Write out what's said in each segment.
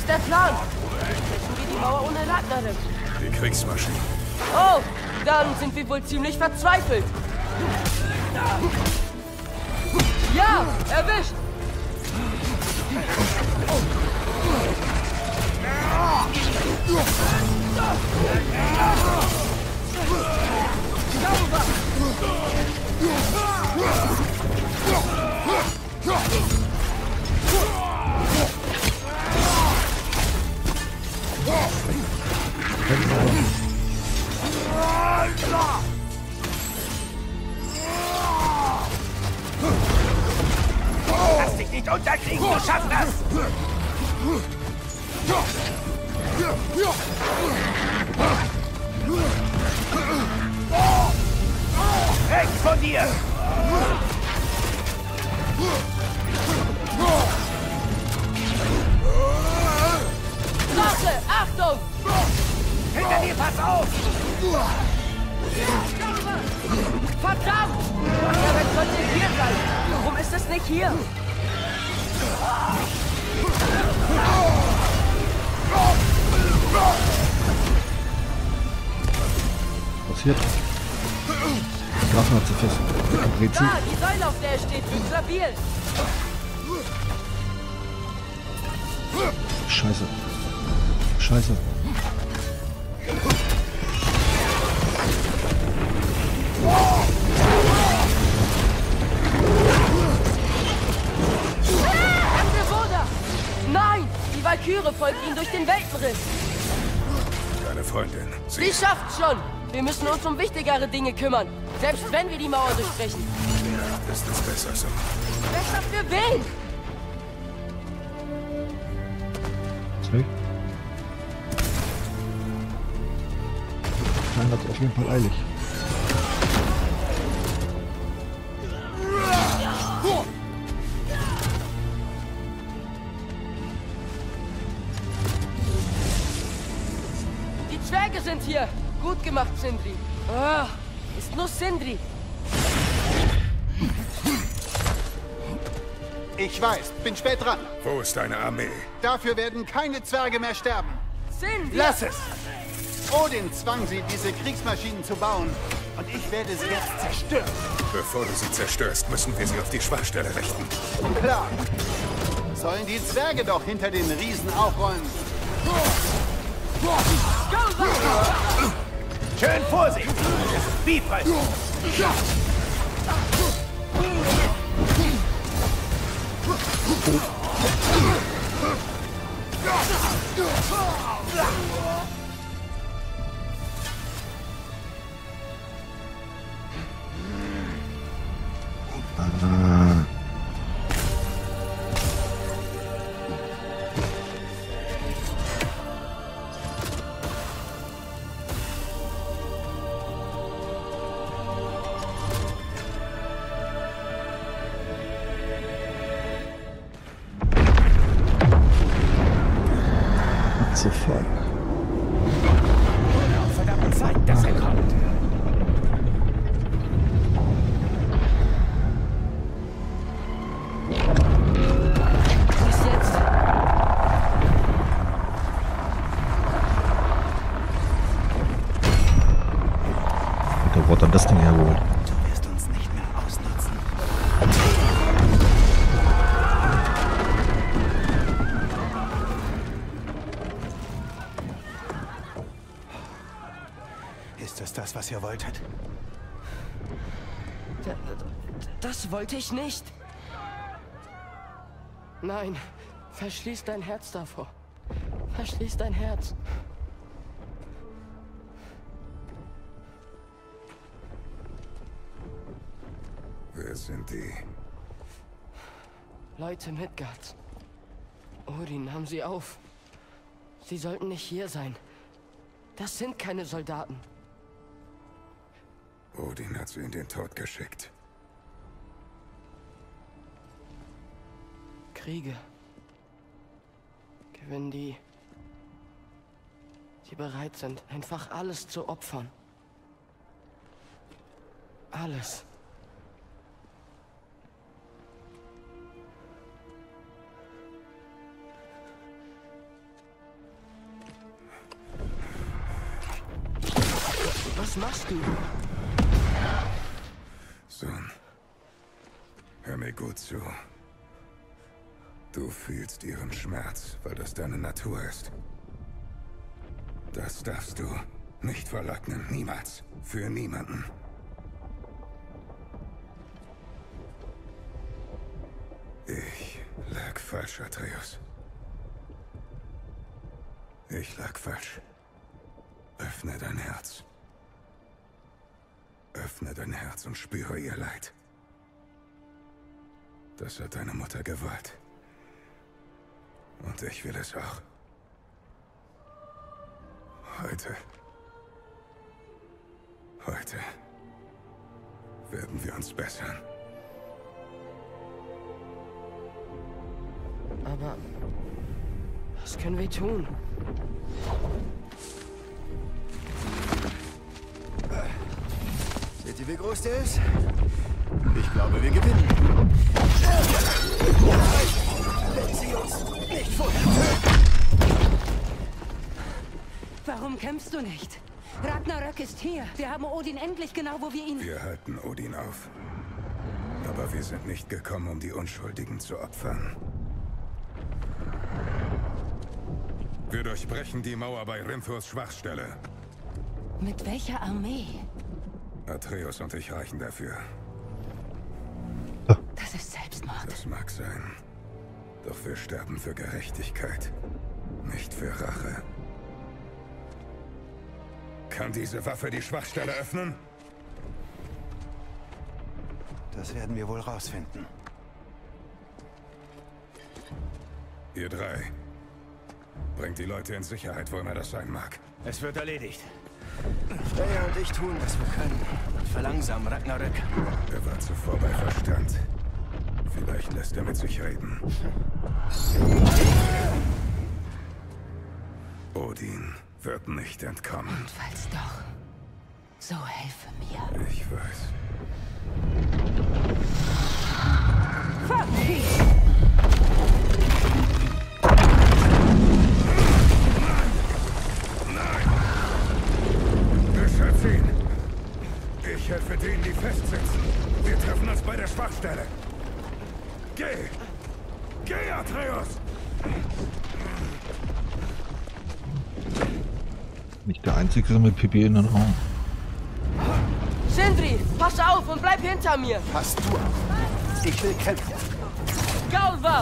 ist der Plan. Brechen wir die Mauer ohne Ragnarik. Die Kriegsmaschinen. Oh, dann sind wir wohl ziemlich verzweifelt. Ja, erwischt! Lass dich nicht unterkriegen, du schaffst das! Rechts von dir! Drache, Achtung! Hinter dir, pass auf! Verdammt! Der Welt sollte hier sein. Warum ist es nicht hier? Passiert. Drachen hat sie fest. Rätsel. Da, die Säule, auf der er steht, ist stabil. Scheiße. Scheiße. Nein! Die Walküre folgt ihm durch den Weltenriss. Deine Freundin. Sie schafft's schon. Wir müssen uns um wichtigere Dinge kümmern. Selbst wenn wir die Mauer durchbrechen. Ja, ist es besser so. Besser für wen? Sorry. Nein, das ist auf jeden Fall eilig. Die Zwerge sind hier. Gut gemacht, Sindri. Ah, ist nur Sindri. Ich weiß, bin spät dran. Wo ist deine Armee? Dafür werden keine Zwerge mehr sterben. Sindri! Lass es! Odin zwang sie, diese Kriegsmaschinen zu bauen. Und ich werde sie jetzt zerstören. Bevor du sie zerstörst, müssen wir sie auf die Schwachstelle richten. Klar. Sollen die Zwerge doch hinter den Riesen aufräumen. Schön Vorsicht! Es ist Bifrost! Sofort. Verdammte Zeit, dass er kommt. Bis jetzt. Wo hat er das Ding hergeholt? Du wirst uns nicht mehr ausnutzen. Ist es das, was ihr wolltet? Das wollte ich nicht. Nein, verschließ dein Herz davor. Verschließ dein Herz. Wer sind die? Leute Midgards. Odin nahm sie auf. Sie sollten nicht hier sein. Das sind keine Soldaten. Odin hat sie in den Tod geschickt. Kriege gewinnen die bereit sind, einfach alles zu opfern. Alles. machst du? Sohn, hör mir gut zu. Du fühlst ihren Schmerz, weil das deine Natur ist. Das darfst du nicht verleugnen. Niemals. Für niemanden. Ich lag falsch, Atreus. Ich lag falsch. Öffne dein Herz. Öffne dein Herz und spüre ihr Leid. Das hat deine Mutter gewollt. Und ich will es auch. Heute werden wir uns bessern. Aber was können wir tun? Seht ihr, wie groß der ist? Ich glaube, wir gewinnen. Wenn sie uns nicht vorher töten. Warum kämpfst du nicht? Ragnarök ist hier. Wir haben Odin endlich genau, wo wir ihn... Wir halten Odin auf. Aber wir sind nicht gekommen, um die Unschuldigen zu opfern. Wir durchbrechen die Mauer bei Rinthurs Schwachstelle. Mit welcher Armee? Atreus und ich reichen dafür. Das ist Selbstmord. Das mag sein. Doch wir sterben für Gerechtigkeit, nicht für Rache. Kann diese Waffe die Schwachstelle öffnen? Das werden wir wohl rausfinden. Ihr drei. Bringt die Leute in Sicherheit, wo immer das sein mag. Es wird erledigt. Freya und ich tun, was wir können. Und verlangsamen Ragnarök. Er war zuvor bei Verstand. Vielleicht lässt er mit sich reden. Odin wird nicht entkommen. Und falls doch, so helfe mir. Ich weiß. Beschütz ihn! Ich helfe denen, die festsitzen. Wir treffen uns bei der Schwachstelle. Geh! Geh, Atreus! Nicht der Einzige mit Pipi in den Raum. Sindri, pass auf und bleib hinter mir. Pass du auf. Ich will kämpfen. Galva!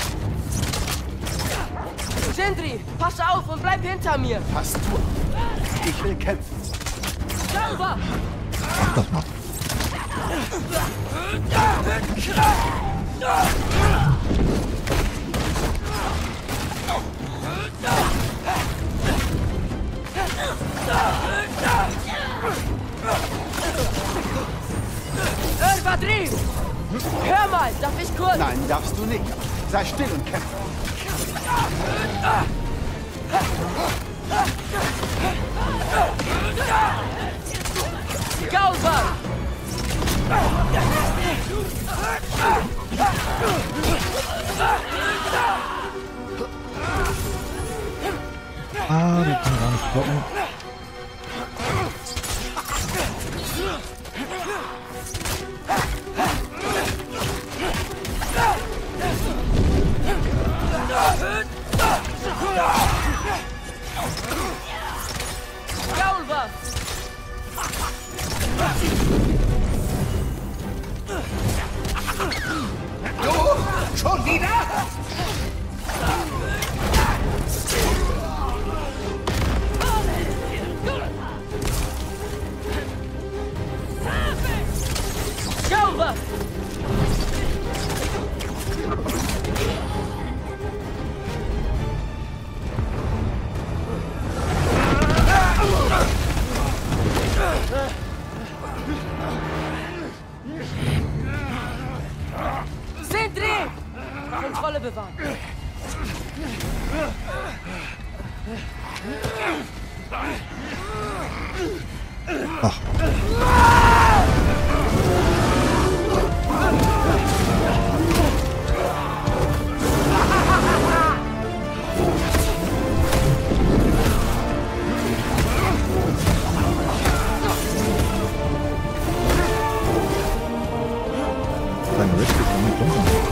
Sindri, pass auf und bleib hinter mir. Pass du auf. Ich will kämpfen. Galva! Mach das mal. Örvadri! Hör mal, darf ich kurz? Nein, darfst du nicht. Sei still und kämpfe. Galva! Ah, die kann gar nicht blocken. Galva! Du? Schon wieder? Galva! Sindri! Kontrolle bewahren. Sein Rest ist damit runter.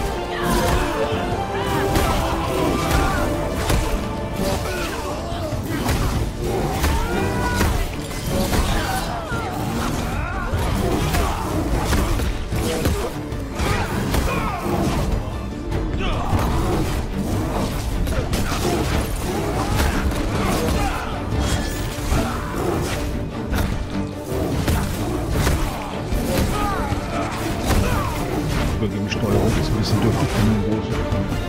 Übergegensteuerung ist ein bisschen dürftig von den Großen.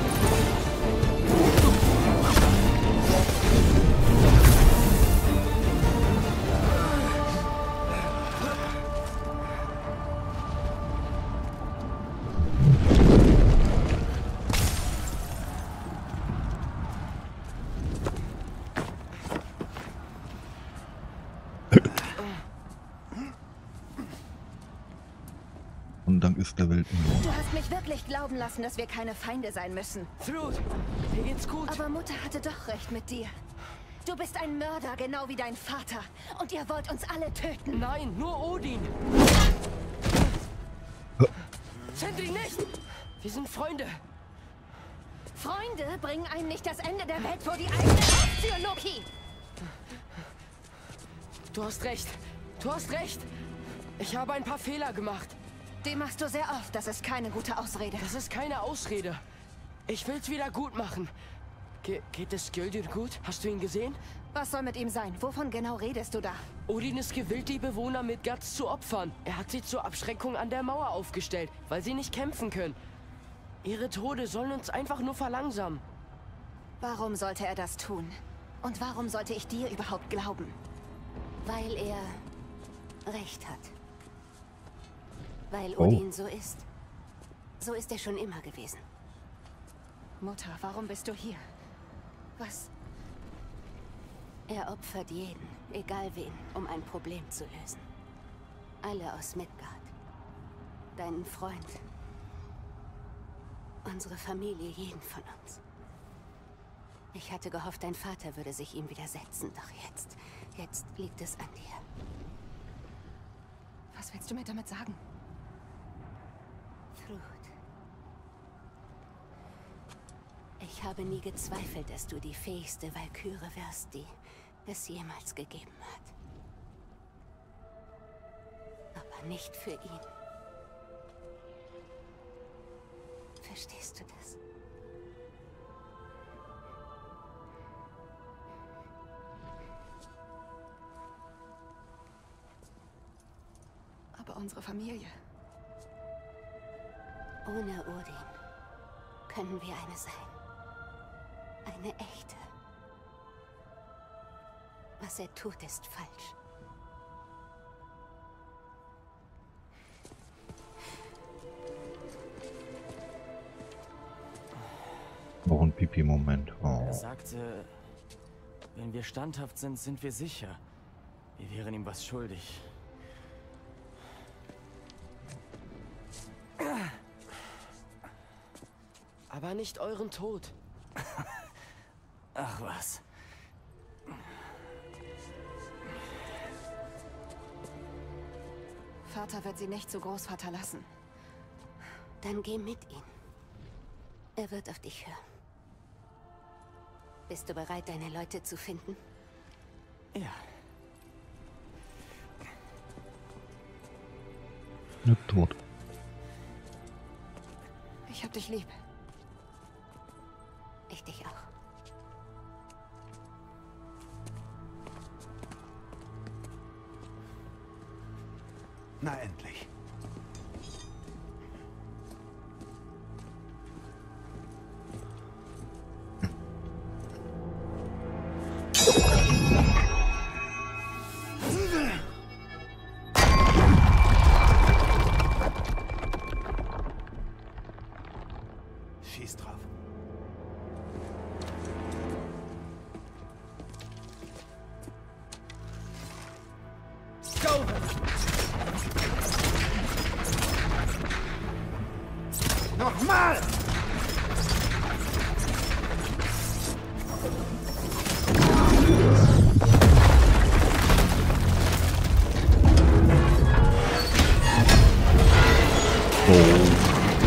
Und Dank ist der Welt nur. Du hast mich wirklich glauben lassen, dass wir keine Feinde sein müssen. Thrud, dir geht's gut. Aber Mutter hatte doch recht mit dir. Du bist ein Mörder, genau wie dein Vater. Und ihr wollt uns alle töten. Nein, nur Odin. Sentry nicht! Wir sind Freunde. Freunde bringen einen nicht das Ende der Welt vor die eigene Haustür, Loki. Du hast recht. Du hast recht. Ich habe ein paar Fehler gemacht. Die machst du sehr oft. Das ist keine gute Ausrede. Das ist keine Ausrede. Ich will's wieder gut machen. Geht es Skildir gut? Hast du ihn gesehen? Was soll mit ihm sein? Wovon genau redest du da? Odin ist gewillt, die Bewohner Midgards zu opfern. Er hat sie zur Abschreckung an der Mauer aufgestellt, weil sie nicht kämpfen können. Ihre Tode sollen uns einfach nur verlangsamen. Warum sollte er das tun? Und warum sollte ich dir überhaupt glauben? Weil er recht hat. Weil Odin so ist. So ist er schon immer gewesen. Mutter, warum bist du hier? Was? Er opfert jeden, egal wen, um ein Problem zu lösen. Alle aus Midgard. Deinen Freund. Unsere Familie, jeden von uns. Ich hatte gehofft, dein Vater würde sich ihm widersetzen, doch jetzt liegt es an dir. Was willst du mir damit sagen? Thrud. Ich habe nie gezweifelt, dass du die fähigste Walküre wirst, die es jemals gegeben hat. Aber nicht für ihn. Verstehst du das? Aber unsere Familie. Ohne Odin können wir eine sein. Eine echte. Was er tut, ist falsch. Noch ein Pipi-Moment. Oh. Er sagte, wenn wir standhaft sind, sind wir sicher. Wir wären ihm was schuldig. Aber nicht euren Tod. Ach was. Vater wird sie nicht zu Großvater lassen. Dann geh mit ihm. Er wird auf dich hören. Bist du bereit, deine Leute zu finden? Ja. Nicht tot. Ich hab dich lieb. Ich dich auch. Na endlich. Schieß drauf. Go! Nochmal! Oh.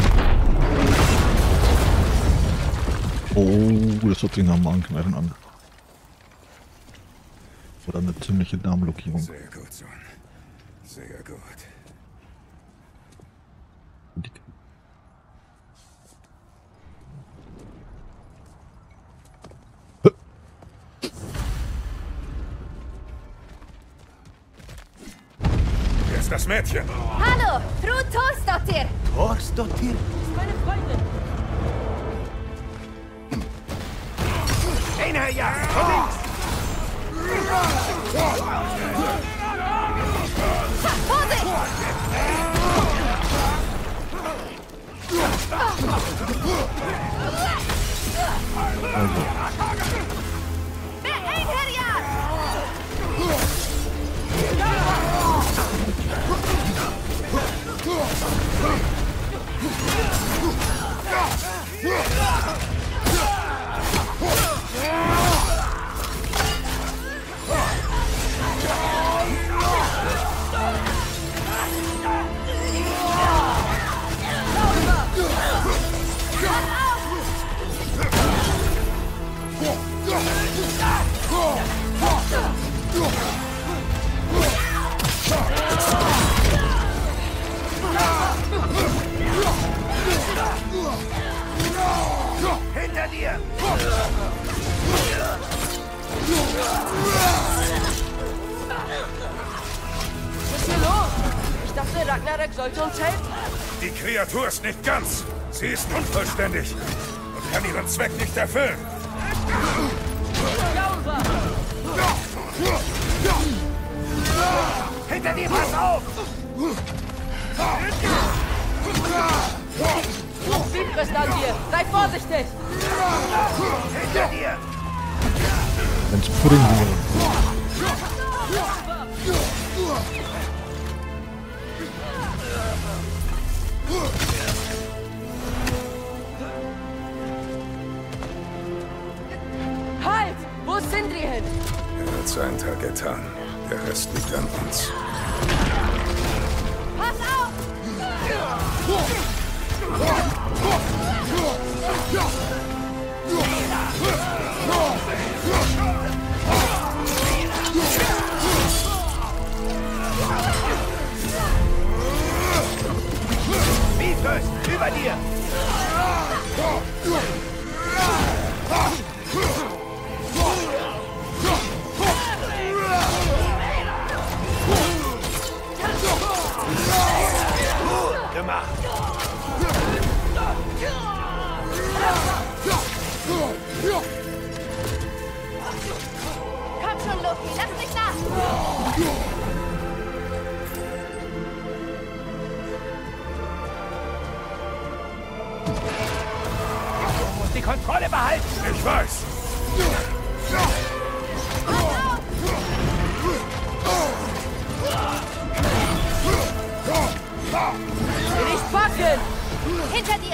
das hört sich nach Magenkneifen an. Oder eine ziemliche Darmblockierung. Sehr gut, Sohn. Sehr gut. Wer ist das Mädchen? Hallo, Fru Thorsdottir. Thorsdottir? Meine Freundin! Einherjar! Von links! Vorsicht! Wer Einherjar! Hinter dir! Was ist hier los? Ich dachte, Ragnarök sollte uns helfen. Die Kreatur ist nicht ganz. Sie ist unvollständig und kann ihren Zweck nicht erfüllen. Hinter dir, pass auf! Sie frisst an dir. Seid vorsichtig. Hinter dir! Wenn's Pudding wäre. Halt! Wo ist Sindri hin? Er hat seinen Tag getan. Der Rest liegt an uns. Pass auf! Bifrost, über dir! Gut gemacht! Komm schon, Loki, lass mich nach! Du musst die Kontrolle behalten! Ich weiß. Nicht packen! Hinter dir!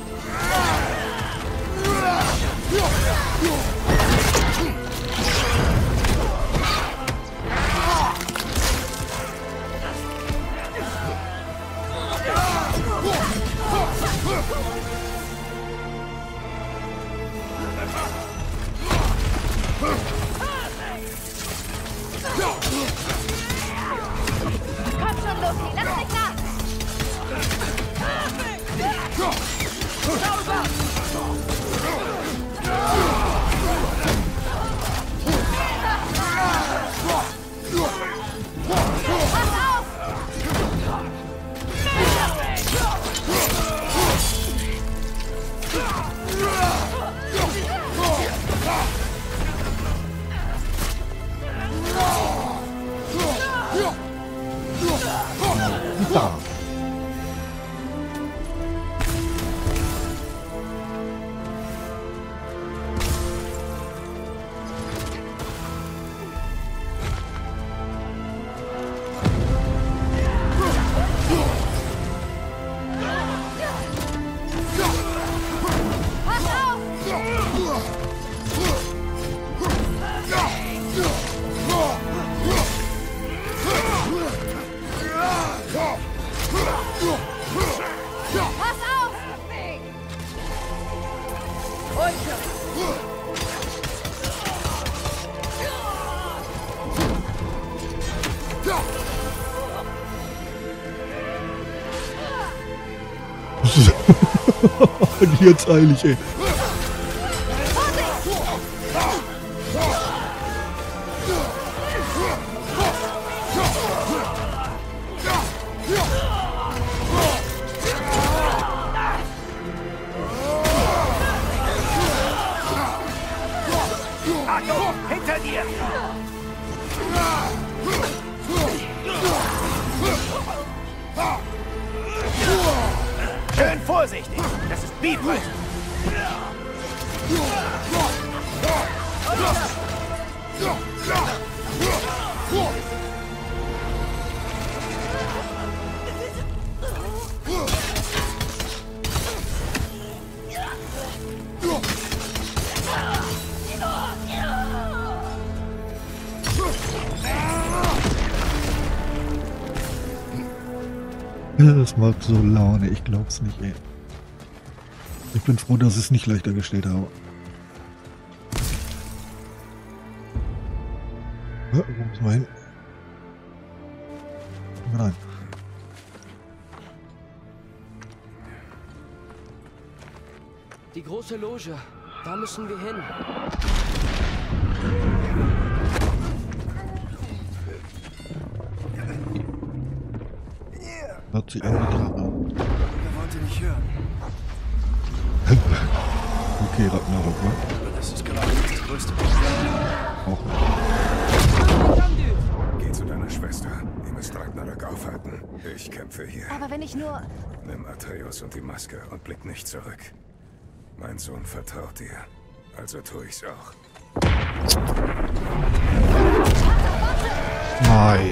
Komm schon, Loki, lass mich nach! Pass auf! Da. Pass auf! Pass auf! Und Und jetzt eilig, ey. Achtung, hinter dir! Schön vorsichtig, das ist Bifrost. Das macht so Laune, ich glaub's nicht, ey. Ich bin froh, dass ich es nicht leichter gestellt habe. Ja, wo müssen wir hin? Nein. Die große Loge. Da müssen wir hin. Hört sich an wie Drache. Ihr wollt ihr nicht hören. Okay, Ragnarok, ne? Das ist gerade das größte Problem. Auch nicht. Geh zu deiner Schwester. Ihr müsst Ragnarök aufhalten. Ich kämpfe hier. Aber wenn ich nur... Nimm Atreus und die Maske und blick nicht zurück. Mein Sohn vertraut dir. Also tue ich's auch. Nein.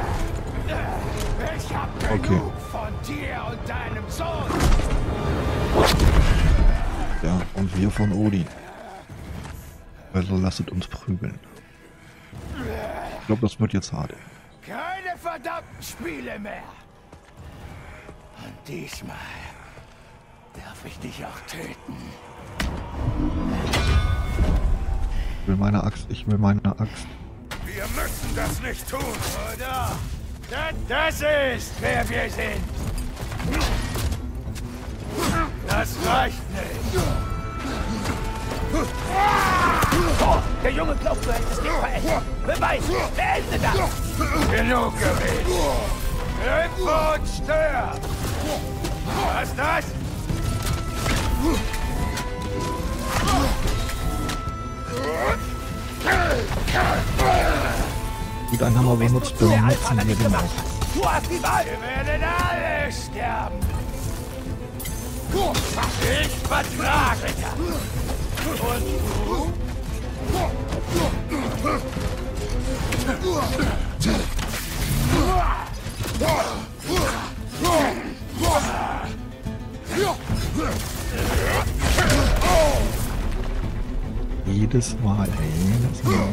Ich hab Okay. von dir und deinem Sohn. Ja, und wir von Odin. Also lasset uns prügeln. Ich glaube, das wird jetzt hart. Keine verdammten Spiele mehr. Und diesmal darf ich dich auch töten. Ich will meine Axt, ich will meine Axt. Wir müssen das nicht tun. Oder? Das ist, wer wir sind. Das reicht nicht. Oh, der Junge glaubt, du hättest dich verändert. Beweis, beende das. Genug geredet. Hüpfe und stör. Was ist das? Gut, einen Hammer benutzt, benutzen wir den auch. Du hast die Wahl. Wir werden alle sterben. Ich vertrage das. Und du? Jedes Mal, jedes Mal.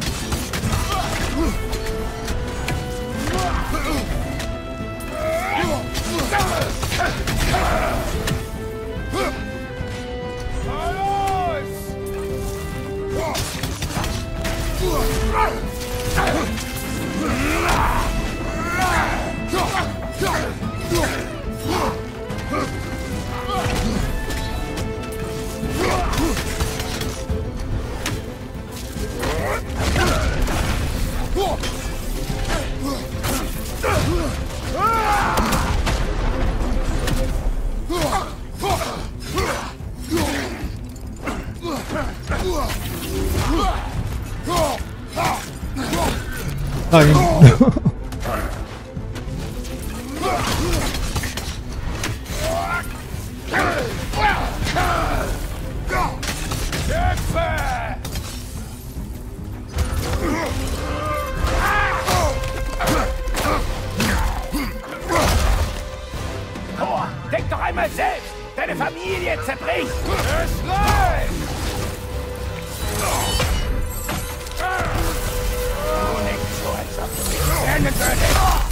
Nein. Denk doch einmal selbst! Deine Familie zerbricht! Es läuft! Du nicht so, als ob du mich kennen würdest!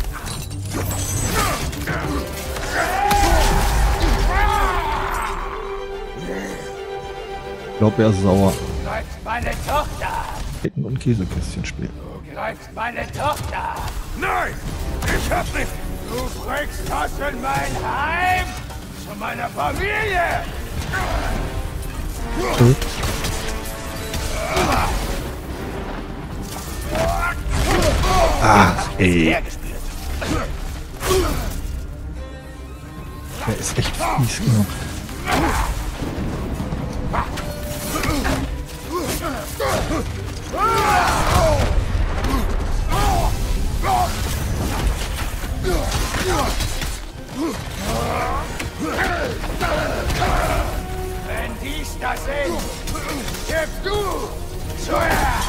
Ich glaube, er ist sauer. Du greifst meine Tochter! Ketten- und Käsekästchen spielen. Du greifst meine Tochter! Nein! Ich hab nicht... Du brichst aus in mein Heim! Zu meiner Familie! Ah, ey. Der ist echt fies genug. Wenn dies das ist, gib du zuerst!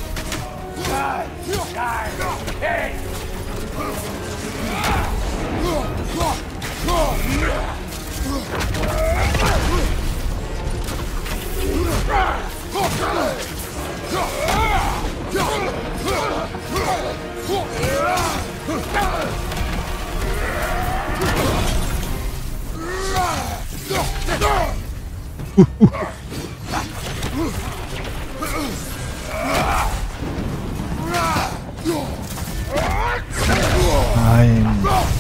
Hey! Nein.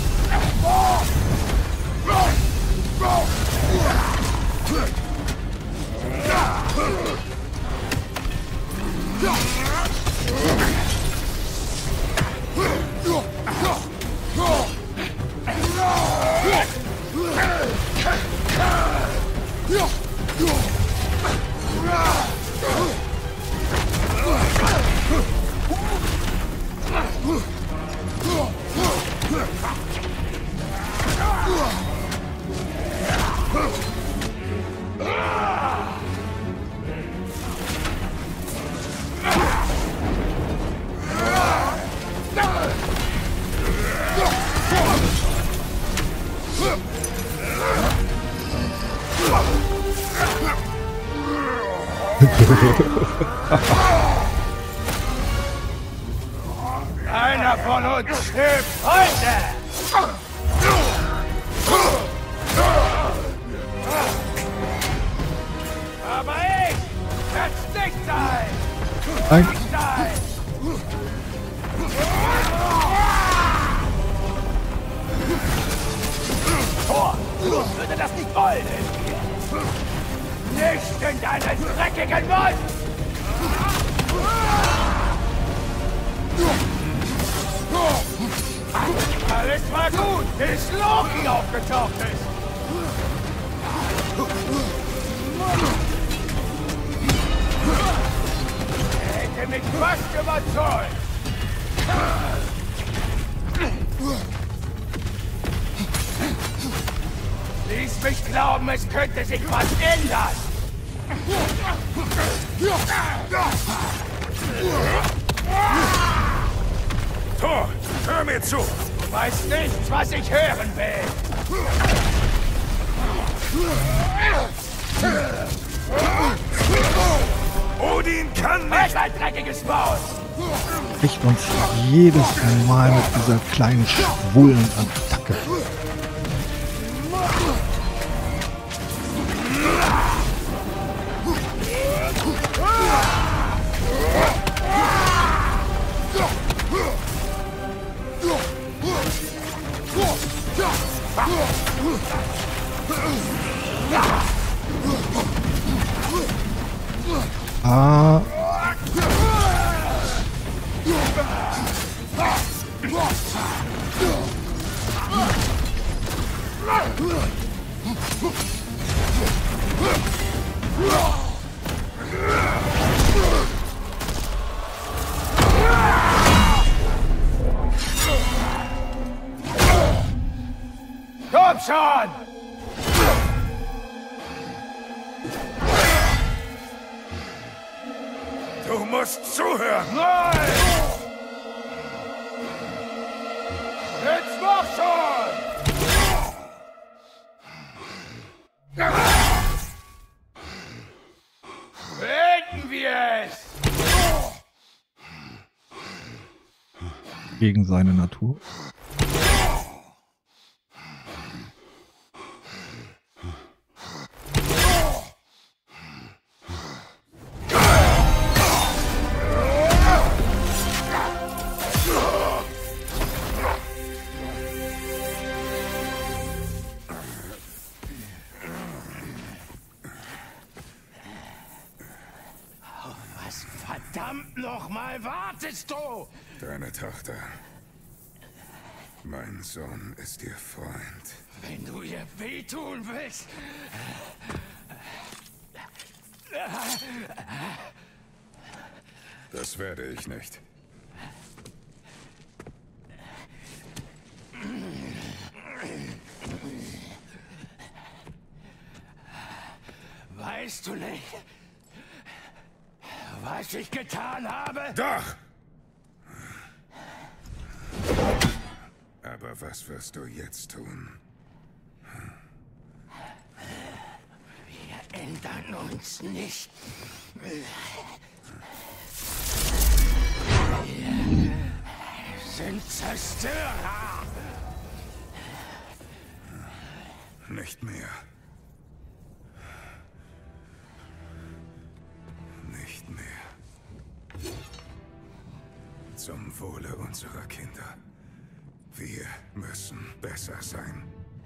Einer von uns stirbt heute! Aber ich werd's nicht sein! Nein. Nicht sein! Thor, würde das nicht wollen! Nicht in deinen dreckigen Mund! Alles war gut, bis Loki aufgetaucht ist! Er hätte mich fast überzeugt! Ließ mich glauben, es könnte sich was ändern! Thor, hör mir zu! Du weißt nicht, was ich hören will! Odin kann Halt nicht! ein dreckiges Maul! Kriegt uns jedes Mal mit dieser kleinen schwulen Attacke. Ah. Komm schon! Du musst zuhören! Nein! Jetzt mach schon! Beenden wir es! Gegen seine Natur. verdammt nochmal wartest du? Deine Tochter. Mein Sohn ist ihr Freund. Wenn du ihr wehtun willst. Das werde ich nicht. Weißt du nicht, was ich getan habe? Doch! Aber was wirst du jetzt tun? Wir ändern uns nicht. Wir sind Zerstörer. Nicht mehr. Nicht mehr. Zum Wohle unserer Kinder. Wir müssen besser sein.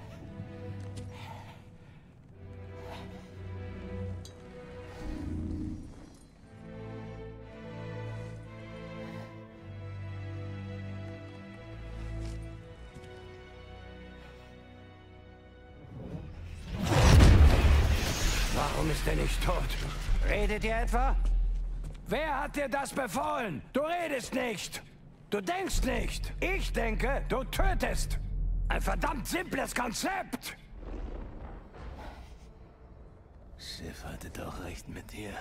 Warum ist er nicht tot? Redet ihr etwa? Wer hat dir das befohlen? Du redest nicht. Du denkst nicht. Ich denke, du tötest. Ein verdammt simples Konzept. Sif hatte doch recht mit dir.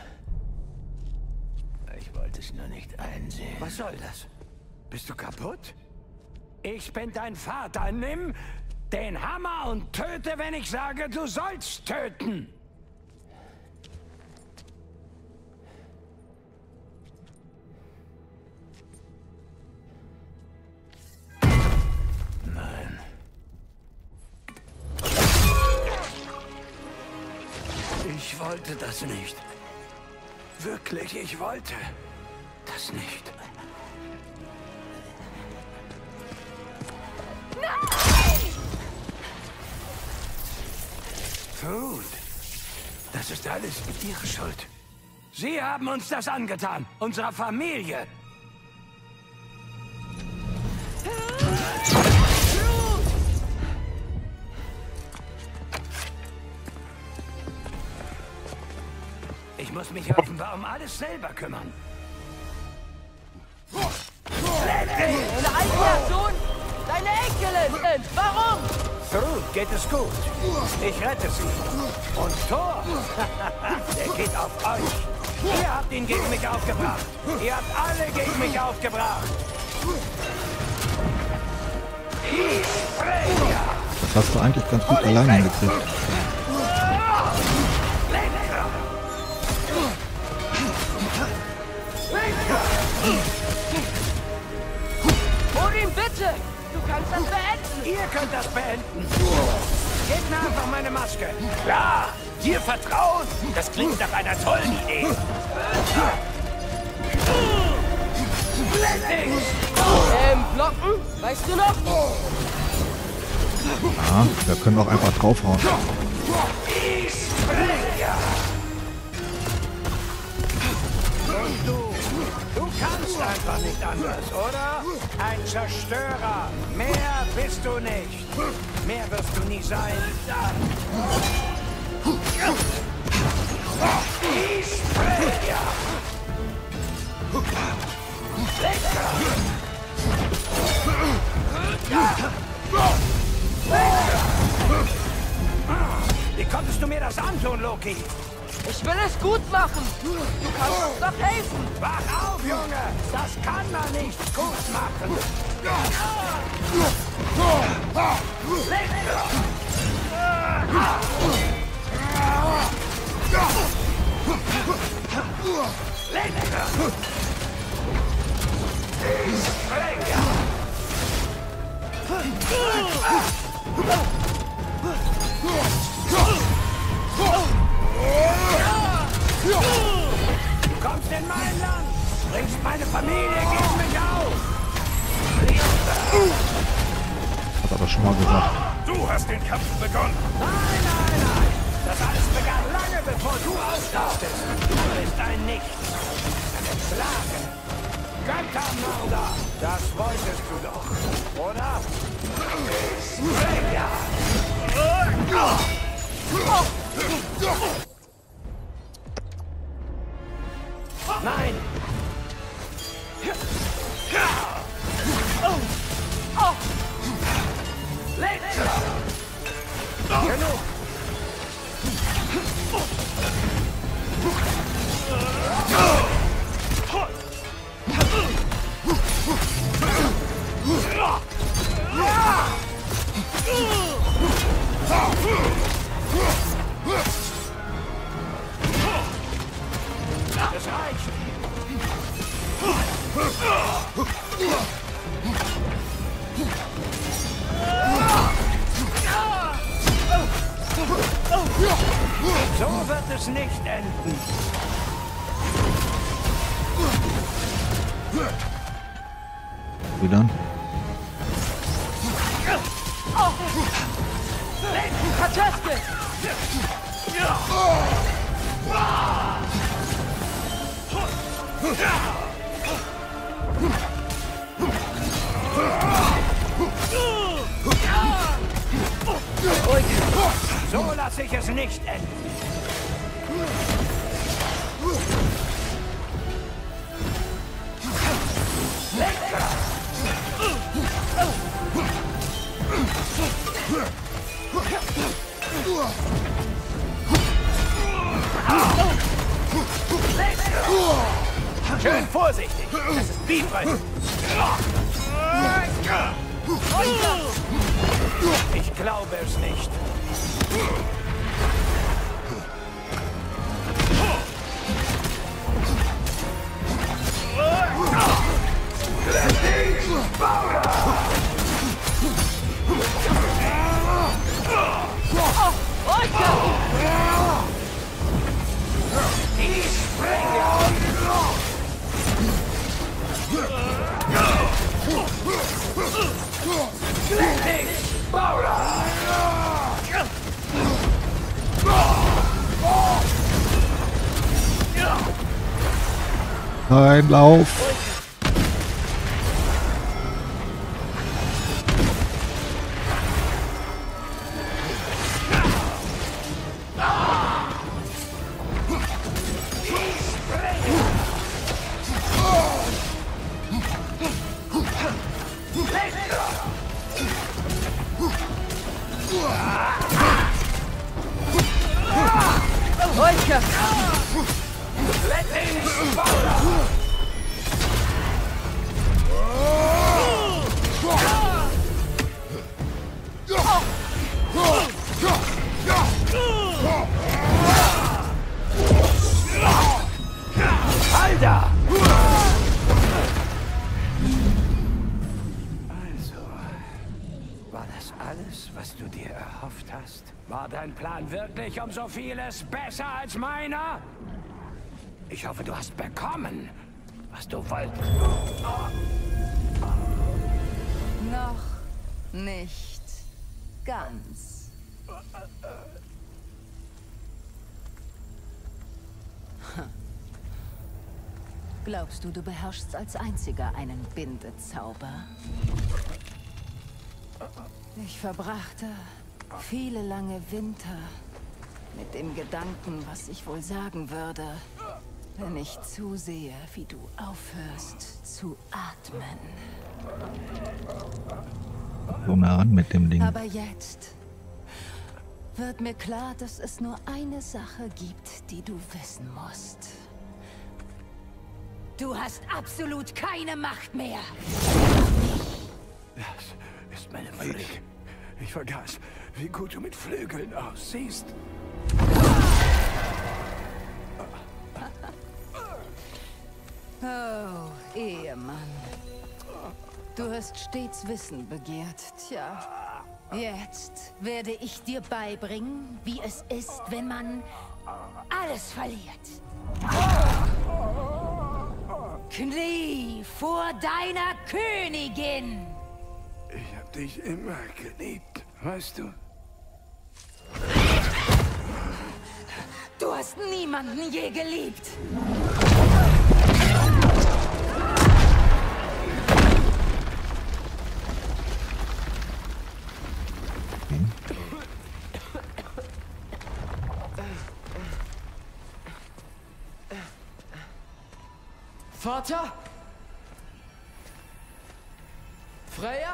Ich wollte es nur nicht einsehen. Was soll das? Bist du kaputt? Ich bin dein Vater. Nimm den Hammer und töte, wenn ich sage, du sollst töten. Nein. Ich wollte das nicht. Wirklich, ich wollte das nicht. Tod. Das ist alles Ihre Schuld. Sie haben uns das angetan, unserer Familie. Ich muss mich offenbar um alles selber kümmern. Deine eigene Sohn, deine Enkelin. Warum? Thrud geht es gut. Ich rette sie. Und Thor, der geht auf euch. Ihr habt ihn gegen mich aufgebracht. Ihr habt alle gegen mich aufgebracht. Ich spreche. Das hast du eigentlich ganz gut alleine hingekriegt. Odin, bitte! Du kannst das beenden! Ihr könnt das beenden. Gebt mir einfach meine Maske. Klar, dir vertrauen. Das klingt nach einer tollen Idee. Blocken? Weißt du noch? Ja, wir können auch einfach draufhauen. Ich spreche. Und du kannst einfach nicht anders, oder? Ein Zerstörer. Mehr bist du nicht. Mehr wirst du nie sein. Ich spreche. Wie konntest du mir das antun, Loki? Ich will es gut machen. Du kannst uns doch helfen. Wach auf, Junge! Das kann man nicht gut machen. Du kommst in mein Land, bringst meine Familie gegen mich auf. Hat er das schon mal gesagt. Du hast den Kampf begonnen. Nein, nein, nein. Das alles begann lange bevor du auftauchtest. Du bist ein Nichts. Schlage! Göttermörder! Das wolltest du doch, oder? Springer! Nein! Genug! Es reicht! So wird es nicht enden. Wie dann? Kaczewski! So lasse ich es nicht enden. Schön vorsichtig. Das ist Bifröst. Ich glaube es nicht. Nein, lauf! Alter! Also, war das alles, was du dir erhofft hast? War dein Plan wirklich um so vieles besser als meiner? Ich hoffe, du hast bekommen, was du wolltest. Noch nicht ganz. Glaubst du, du beherrschst als einziger einen Bindezauber? Ich verbrachte viele lange Winter mit dem Gedanken, was ich wohl sagen würde, wenn ich zusehe, wie du aufhörst zu atmen. So nah ran mit dem Ding. Aber jetzt wird mir klar, dass es nur eine Sache gibt, die du wissen musst. Du hast absolut keine Macht mehr. Das ist meine Pflicht. Ich vergaß, wie gut du mit Flügeln aussiehst. Oh, Ehemann. Du hast stets Wissen begehrt. Tja, jetzt werde ich dir beibringen, wie es ist, wenn man alles verliert. Knie vor deiner Königin! Ich hab dich immer geliebt, weißt du? Du hast niemanden je geliebt! Vater? Freya?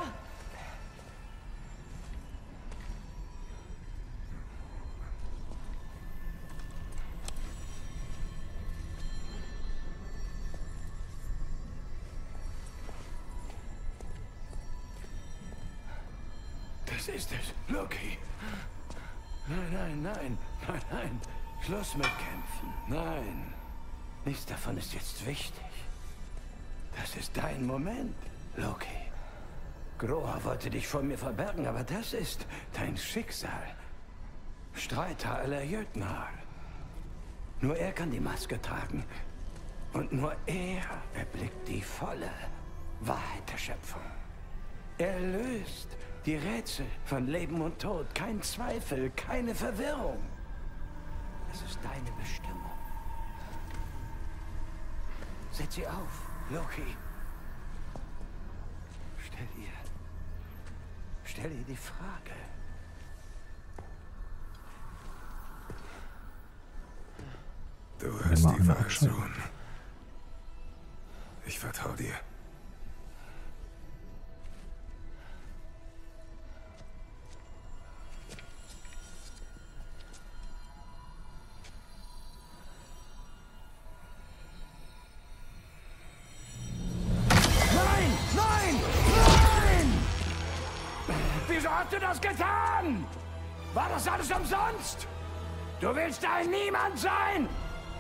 Das ist es, Loki. Nein, nein, nein, nein, nein. Schluss mit Kämpfen. Nein. Nichts davon ist jetzt wichtig. Das ist dein Moment, Loki. Groa wollte dich vor mir verbergen, aber das ist dein Schicksal. Streiter aller Jötnar. Nur er kann die Maske tragen. Und nur er erblickt die volle Wahrheit der Schöpfung. Er löst die Rätsel von Leben und Tod. Kein Zweifel, keine Verwirrung. Das ist deine Bestimmung. Setz sie auf, Loki. Stell ihr die Frage. Du hast die Wahl, Sohn. Ich vertraue dir. Wieso hast du das getan? War das alles umsonst? Du willst ein Niemand sein?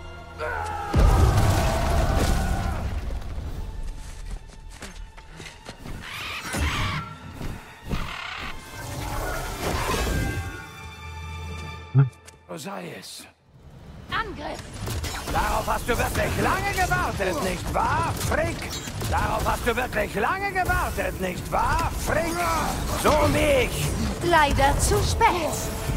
So sei es. Angriff! Darauf hast du wirklich lange gewartet, nicht wahr, Frick? Darauf hast du wirklich lange gewartet, nicht wahr, Frick? So wie ich. Leider zu spät.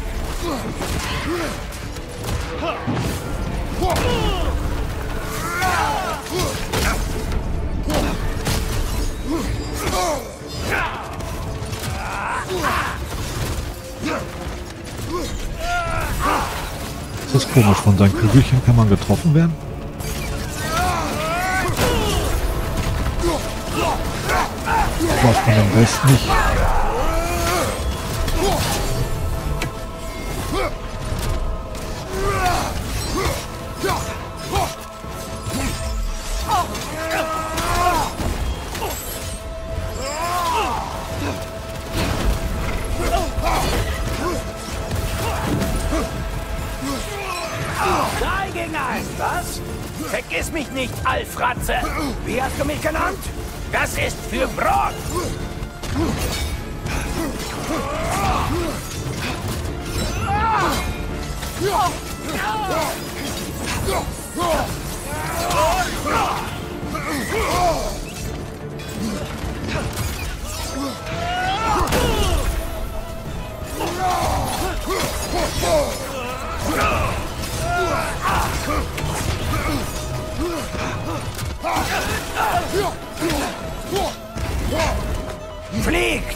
Das ist komisch, von seinen Kügelchen kann man getroffen werden? Aber von dem Rest nicht. Was? Vergiss mich nicht, Alfratze! Wie hast du mich genannt? Das ist für Brot! Fliegt!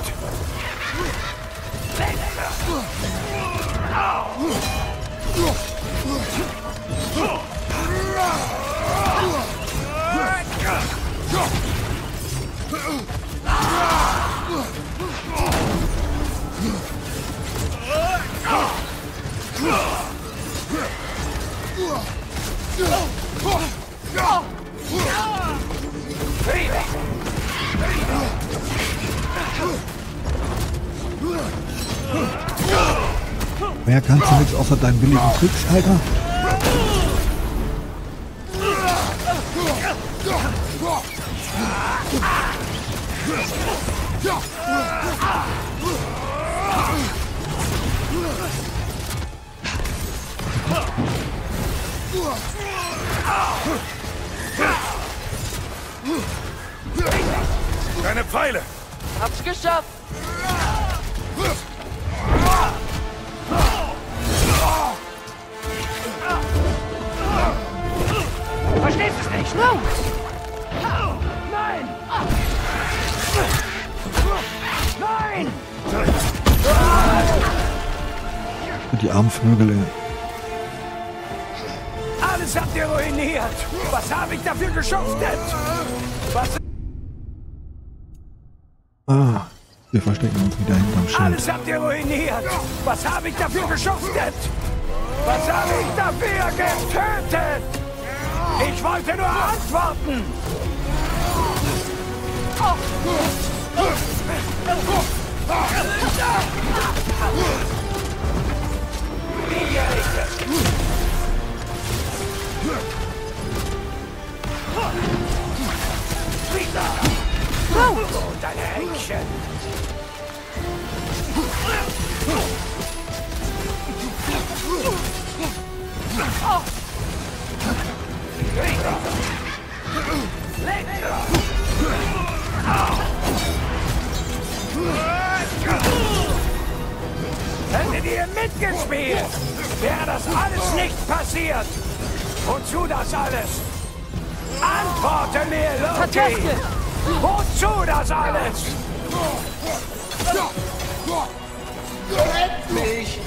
Wer kannst du nichts außer deinen billigen Tricks, Alter? Deine Pfeile! Hab's geschafft! Verstehst du es nicht? Los! Nein! Nein! Die armen Vögel, ey. Alles habt ihr ruiniert. Was habe ich dafür geschuftet? Was... Ah, wir verstecken uns wieder hinterm Schild. Alles habt ihr ruiniert. Was habe ich dafür geschuftet? Was habe ich dafür getötet? Ich wollte nur antworten. Oh, deine Händchen. Hättet ihr mitgespielt, wäre das alles nicht passiert. Wozu das alles? Antworte mir, Loki! Wozu das alles? Rett mich!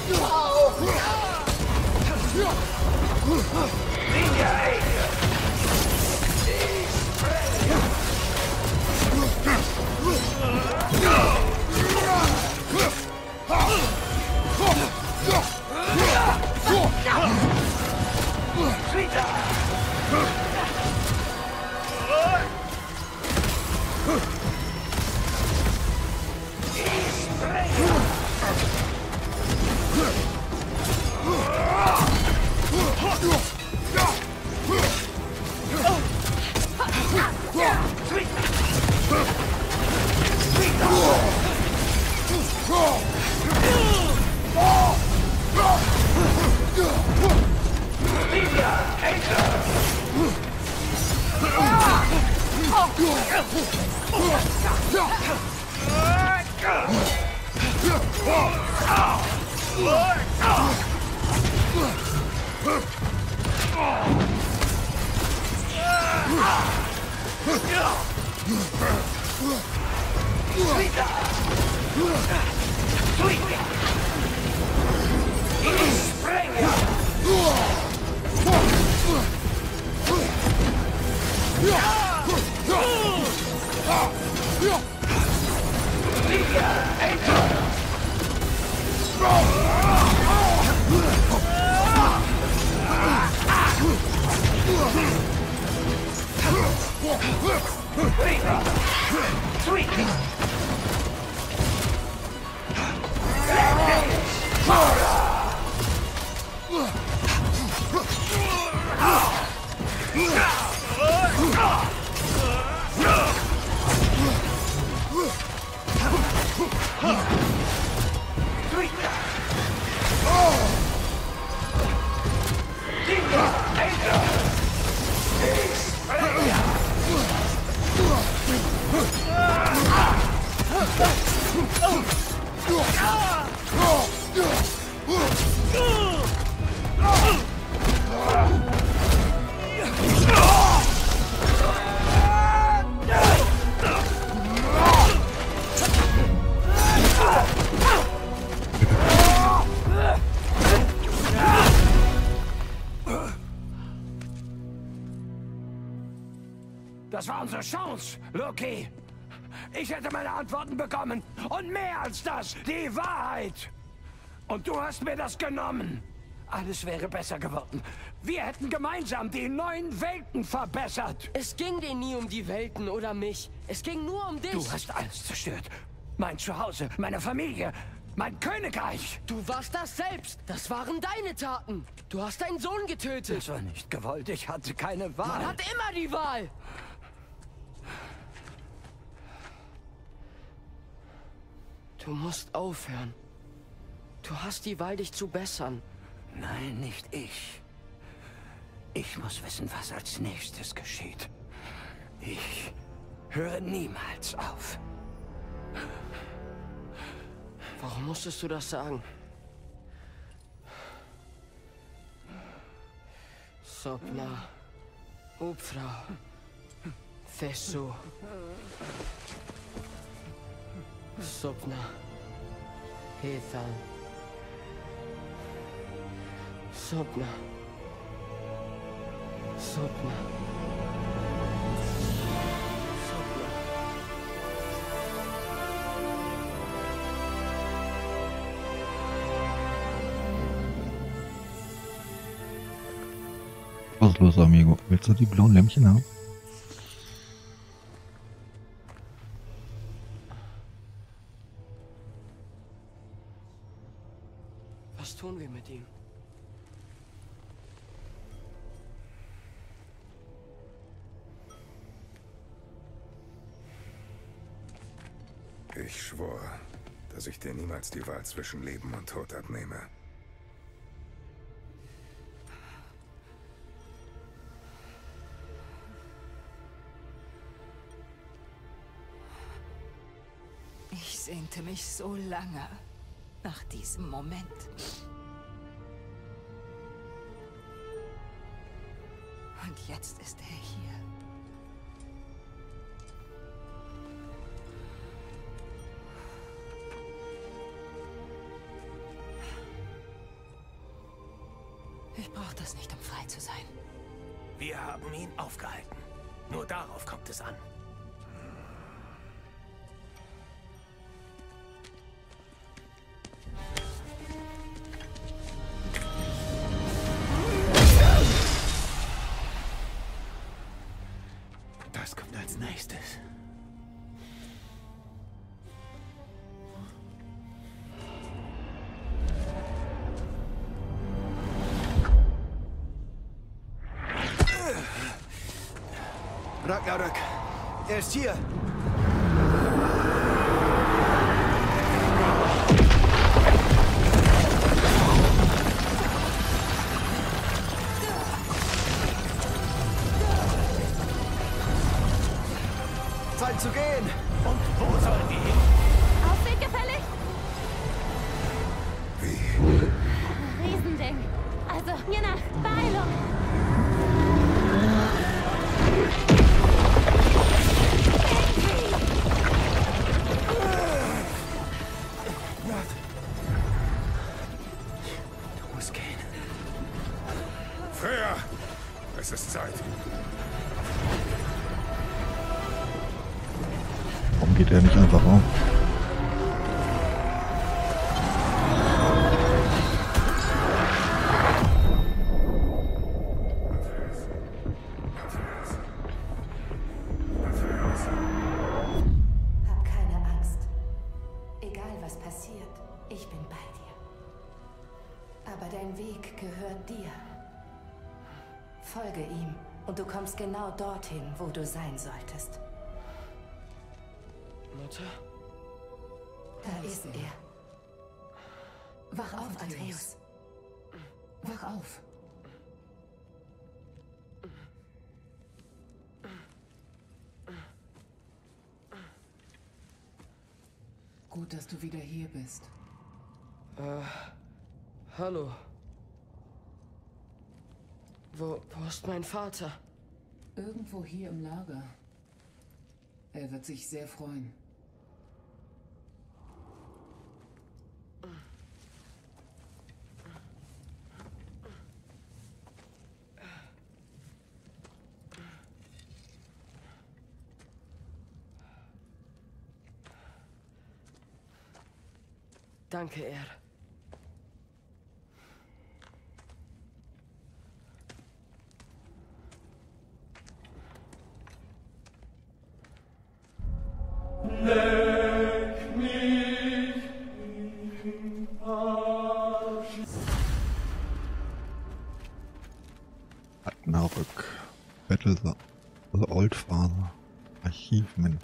Das war unsere Chance, Loki. Ich hätte meine Antworten bekommen. Und mehr als das, die Wahrheit. Und du hast mir das genommen. Alles wäre besser geworden. Wir hätten gemeinsam die neuen Welten verbessert. Es ging dir nie um die Welten oder mich. Es ging nur um dich. Du hast alles zerstört. Mein Zuhause, meine Familie, mein Königreich. Du warst das selbst. Das waren deine Taten. Du hast deinen Sohn getötet. Das war nicht gewollt. Ich hatte keine Wahl. Man hat immer die Wahl. Du musst aufhören. Du hast die Wahl, dich zu bessern. Nein, nicht ich. Ich muss wissen, was als nächstes geschieht. Ich höre niemals auf. Warum musstest du das sagen? Sopna, Upfra, Fesu. Sopna, Hethan. Sopna, Sopna. Was ist los, Amigo? Willst du die blauen Lämpchen haben? Was tun wir mit ihm? Ich schwor, dass ich dir niemals die Wahl zwischen Leben und Tod abnehme. Ich sehnte mich so lange nach diesem Moment. Und jetzt ist er hier. Ich brauche das nicht, um frei zu sein. Wir haben ihn aufgehalten. Nur darauf kommt es an. Das kommt als nächstes. Ragnarök, er ist hier. Zeit zu gehen. Und wo sollen wir hin? Aufweg gefällig? Wie? Riesending. Also, hier nach Beeilung. Du musst gehen. Freya! Es ist Zeit. Warum geht er nicht einfach auf? Hab keine Angst. Egal was passiert, ich bin bei dir. Aber dein Weg gehört dir. Folge ihm und du kommst genau dorthin, wo du sein solltest. Mutter? Da ist er. Wach auf, Atreus. Wach auf. Gut, dass du wieder hier bist. Hallo. Wo ist mein Vater? Irgendwo hier im Lager. Er wird sich sehr freuen. Danke, Er. Ragnarök. Battle the Old Father. Achievement.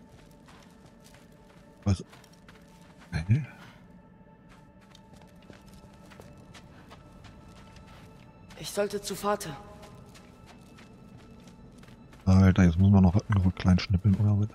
Was? Hä? Ich sollte zu Vater. Alter, jetzt muss man noch Ragnarök klein schnippeln, oder was?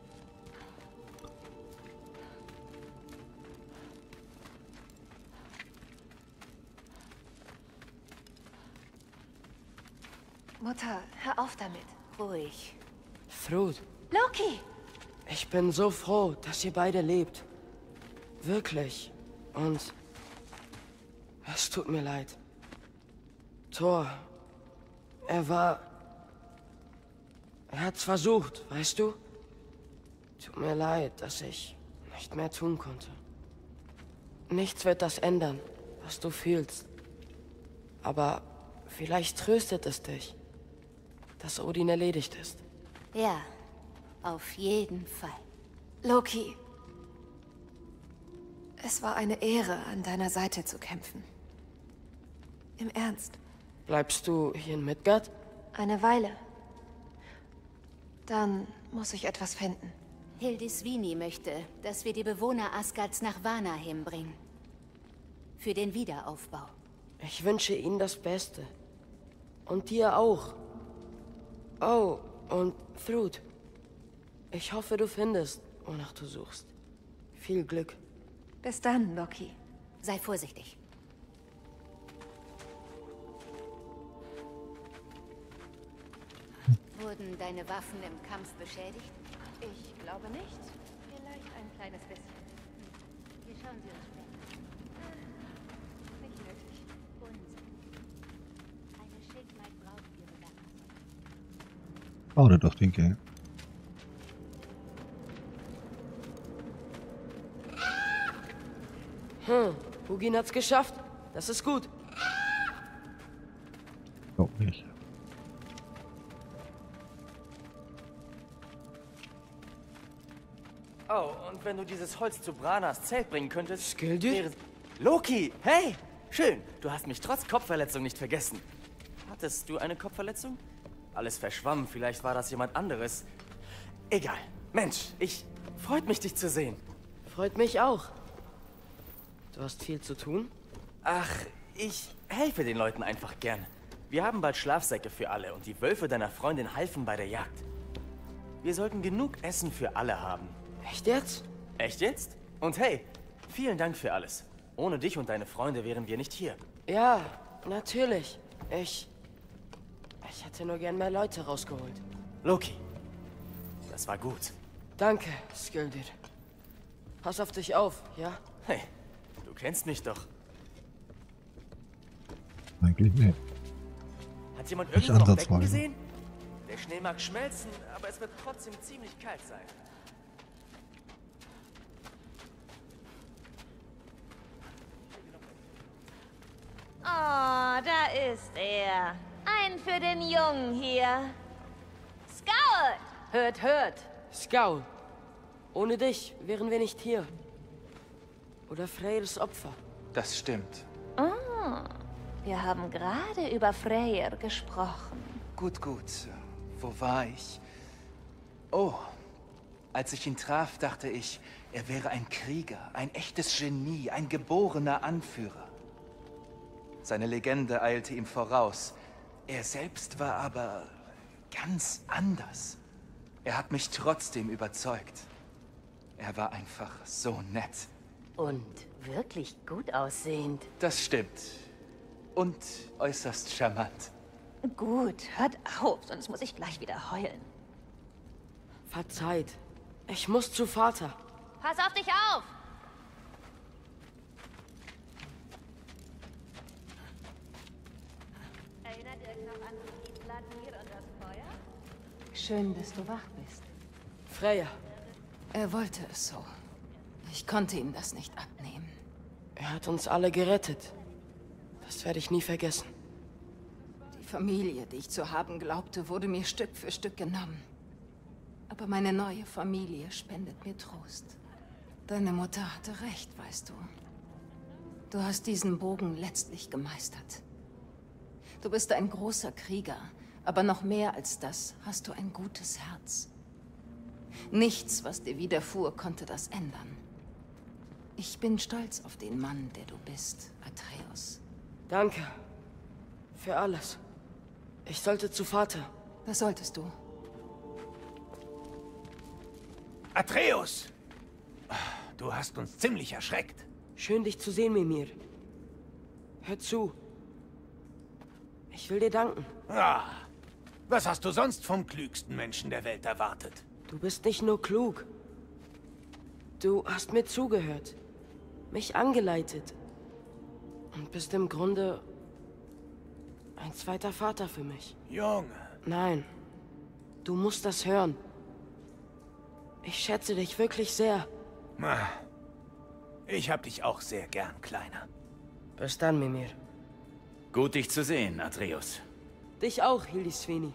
Mutter, hör auf damit. Ruhig. Thrud, Loki! ich bin so froh, dass ihr beide lebt. Wirklich. Und es tut mir leid. Thor, Er hat's versucht, weißt du? Tut mir leid, dass ich nicht mehr tun konnte. Nichts wird das ändern, was du fühlst. Aber vielleicht tröstet es dich, dass Odin erledigt ist. Ja, auf jeden Fall. Loki, es war eine Ehre, an deiner Seite zu kämpfen. Im Ernst. Bleibst du hier in Midgard? Eine Weile. Dann muss ich etwas finden. Hildisvini möchte, dass wir die Bewohner Asgards nach Vanaheim bringen. Für den Wiederaufbau. Ich wünsche ihnen das Beste. Und dir auch. Oh, und Thrud. Ich hoffe, du findest, wonach du suchst. Viel Glück. Bis dann, Loki. Sei vorsichtig. Wurden deine Waffen im Kampf beschädigt? Ich glaube nicht. Vielleicht ein kleines bisschen. Wir schauen sie uns später. Nicht nötig. Unsinn. Eine Schildmaid braucht ihre Werkzeuge. Schade doch, denke ich. Hugin hat's geschafft. Das ist gut. Glaub nicht. Oh, und wenn du dieses Holz zu Branas Zelt bringen könntest... Skildir? Loki, hey! Schön, du hast mich trotz Kopfverletzung nicht vergessen. Hattest du eine Kopfverletzung? Alles verschwommen, vielleicht war das jemand anderes. Egal. Mensch, freut mich, dich zu sehen. Freut mich auch. Du hast viel zu tun? Ach, ich helfe den Leuten einfach gern. Wir haben bald Schlafsäcke für alle und die Wölfe deiner Freundin halfen bei der Jagd. Wir sollten genug Essen für alle haben. Echt jetzt? Echt jetzt? Und hey, vielen Dank für alles. Ohne dich und deine Freunde wären wir nicht hier. Ja, natürlich. Ich hätte nur gern mehr Leute rausgeholt. Loki, das war gut. Danke, Skildir. Pass auf dich auf, ja? Hey, du kennst mich doch. Eigentlich nicht. Hat jemand Nicht irgendwo noch Becken ansatzweise. gesehen? Der Schnee mag schmelzen, aber es wird trotzdem ziemlich kalt sein. Oh, da ist er. Ein für den Jungen hier. Scout! Hört, hört! Scout! Ohne dich wären wir nicht hier. Oder Freyrs Opfer. Das stimmt. Oh, wir haben gerade über Freyr gesprochen. Gut, gut. Wo war ich? Oh, als ich ihn traf, dachte ich, er wäre ein Krieger, ein echtes Genie, ein geborener Anführer. Seine Legende eilte ihm voraus. Er selbst war aber ganz anders. Er hat mich trotzdem überzeugt. Er war einfach so nett. Und wirklich gut aussehend. Das stimmt. Und äußerst charmant. Gut, hört auf, sonst muss ich gleich wieder heulen. Verzeiht. Ich muss zu Vater. Pass auf dich auf! Erinnert ihr euch noch an Vladimir und das Feuer? Schön, dass du wach bist. Freya. Er wollte es so. Ich konnte ihm das nicht abnehmen. Er hat uns alle gerettet. Das werde ich nie vergessen. Die Familie, die ich zu haben glaubte, wurde mir Stück für Stück genommen. Aber meine neue Familie spendet mir Trost. Deine Mutter hatte recht, weißt du. Du hast diesen Bogen letztlich gemeistert. Du bist ein großer Krieger, aber noch mehr als das hast du ein gutes Herz. Nichts, was dir widerfuhr, konnte das ändern. Ich bin stolz auf den Mann, der du bist, Atreus. Danke. Für alles. Ich sollte zu Vater. Das solltest du. Atreus! Du hast uns ziemlich erschreckt. Schön, dich zu sehen, Mimir. Hör zu. Ich will dir danken. Ah, was hast du sonst vom klügsten Menschen der Welt erwartet? Du bist nicht nur klug. Du hast mir zugehört. Mich angeleitet. Und bist im Grunde ein zweiter Vater für mich. Junge. Nein, du musst das hören. Ich schätze dich wirklich sehr. Ich hab dich auch sehr gern, Kleiner. Bis dann, Mimir. Gut, dich zu sehen, Atreus. Dich auch, Hildisvini.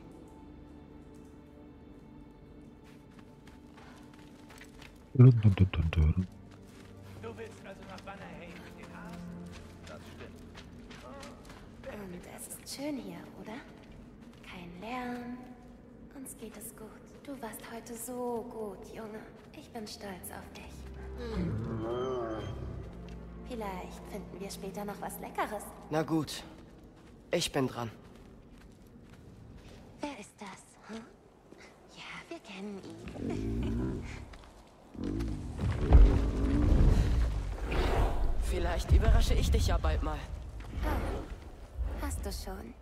Du willst also nach Vanaheim mit den Hasen? Das stimmt. Und es ist schön hier, oder? Kein Lärm. Uns geht es gut. Du warst heute so gut, Junge. Ich bin stolz auf dich. Vielleicht finden wir später noch was Leckeres. Na gut. Ich bin dran. Wer ist das? Hm? Ja, wir kennen ihn. Vielleicht überrasche ich dich ja bald mal. Oh, hast du schon.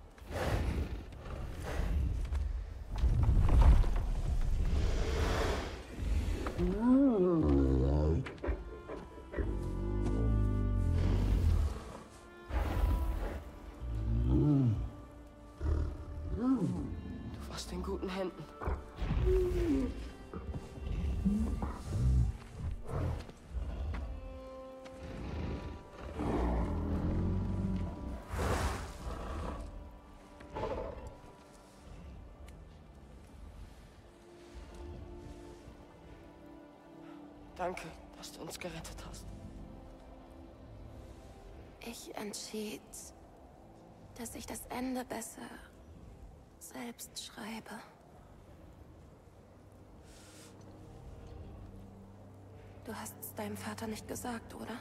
Du warst in guten Händen. Danke, dass du uns gerettet hast. Ich entschied, dass ich das Ende besser selbst schreibe. Du hast es deinem Vater nicht gesagt, oder?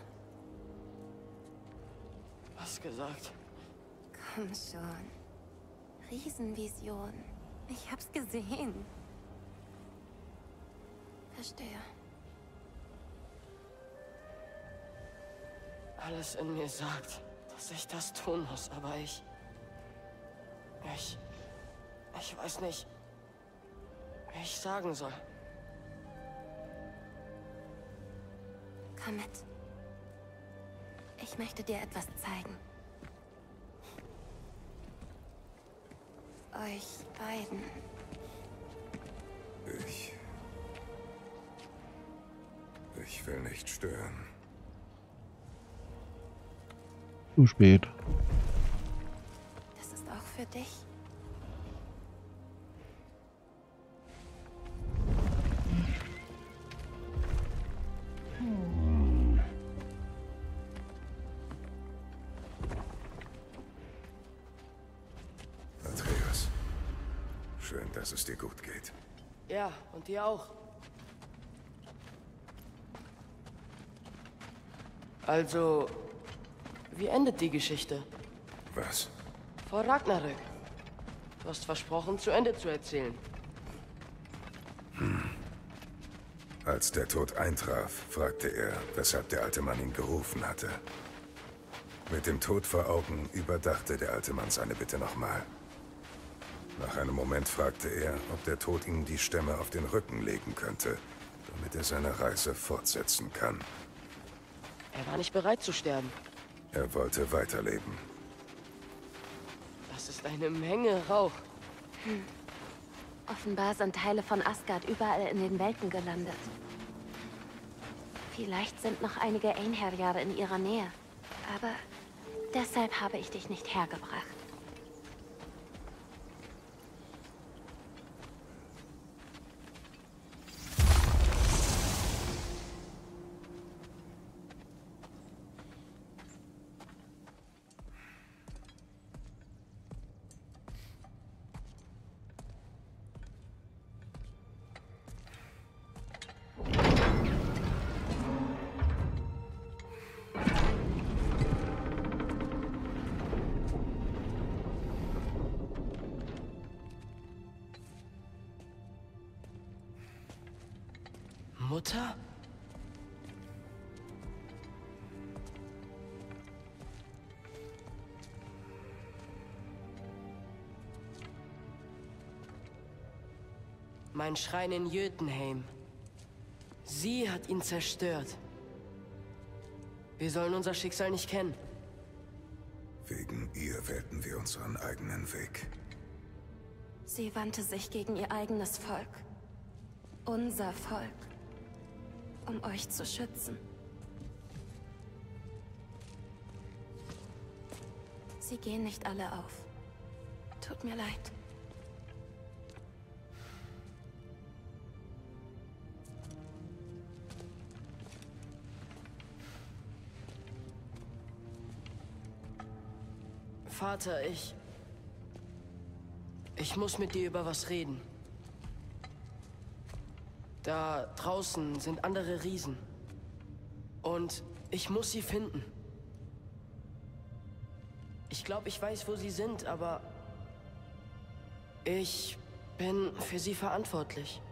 Was gesagt? Komm schon. Riesenvision. Ich hab's gesehen. Verstehe. Alles in mir sagt, dass ich das tun muss, aber ich weiß nicht, wie ich sagen soll. Komm mit. Ich möchte dir etwas zeigen. Euch beiden. Ich will nicht stören. Zu spät. Das ist auch für dich. Atreus, schön, dass es dir gut geht. Ja, und dir auch. Also, wie endet die Geschichte? Was? Vor Ragnarök. Du hast versprochen, zu Ende zu erzählen. Als der Tod eintraf, fragte er, weshalb der alte Mann ihn gerufen hatte. Mit dem Tod vor Augen überdachte der alte Mann seine Bitte nochmal. Nach einem Moment fragte er, ob der Tod ihm die Stämme auf den Rücken legen könnte, damit er seine Reise fortsetzen kann. Er war nicht bereit zu sterben. Er wollte weiterleben. Das ist eine Menge Rauch. Offenbar sind Teile von Asgard überall in den Welten gelandet. Vielleicht sind noch einige Einherjahre in ihrer Nähe. Aber deshalb habe ich dich nicht hergebracht. Mutter? Mein Schrein in Jötunheim. Sie hat ihn zerstört. Wir sollen unser Schicksal nicht kennen. Wegen ihr wählten wir unseren eigenen Weg. Sie wandte sich gegen ihr eigenes Volk. Unser Volk. Um euch zu schützen. Sie gehen nicht alle auf. Tut mir leid. Vater, ich muss mit dir über was reden. Da draußen sind andere Riesen. Und ich muss sie finden. Ich glaube, ich weiß, wo sie sind, aber ich bin für sie verantwortlich.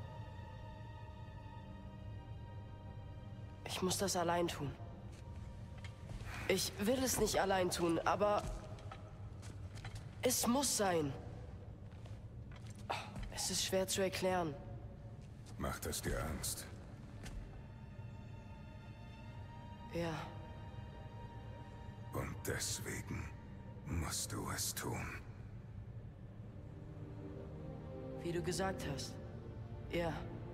Ich muss das allein tun. Ich will es nicht allein tun, aber es muss sein. Es ist schwer zu erklären. Macht es dir Angst? Ja. Und deswegen musst du es tun. Wie du gesagt hast. Ja.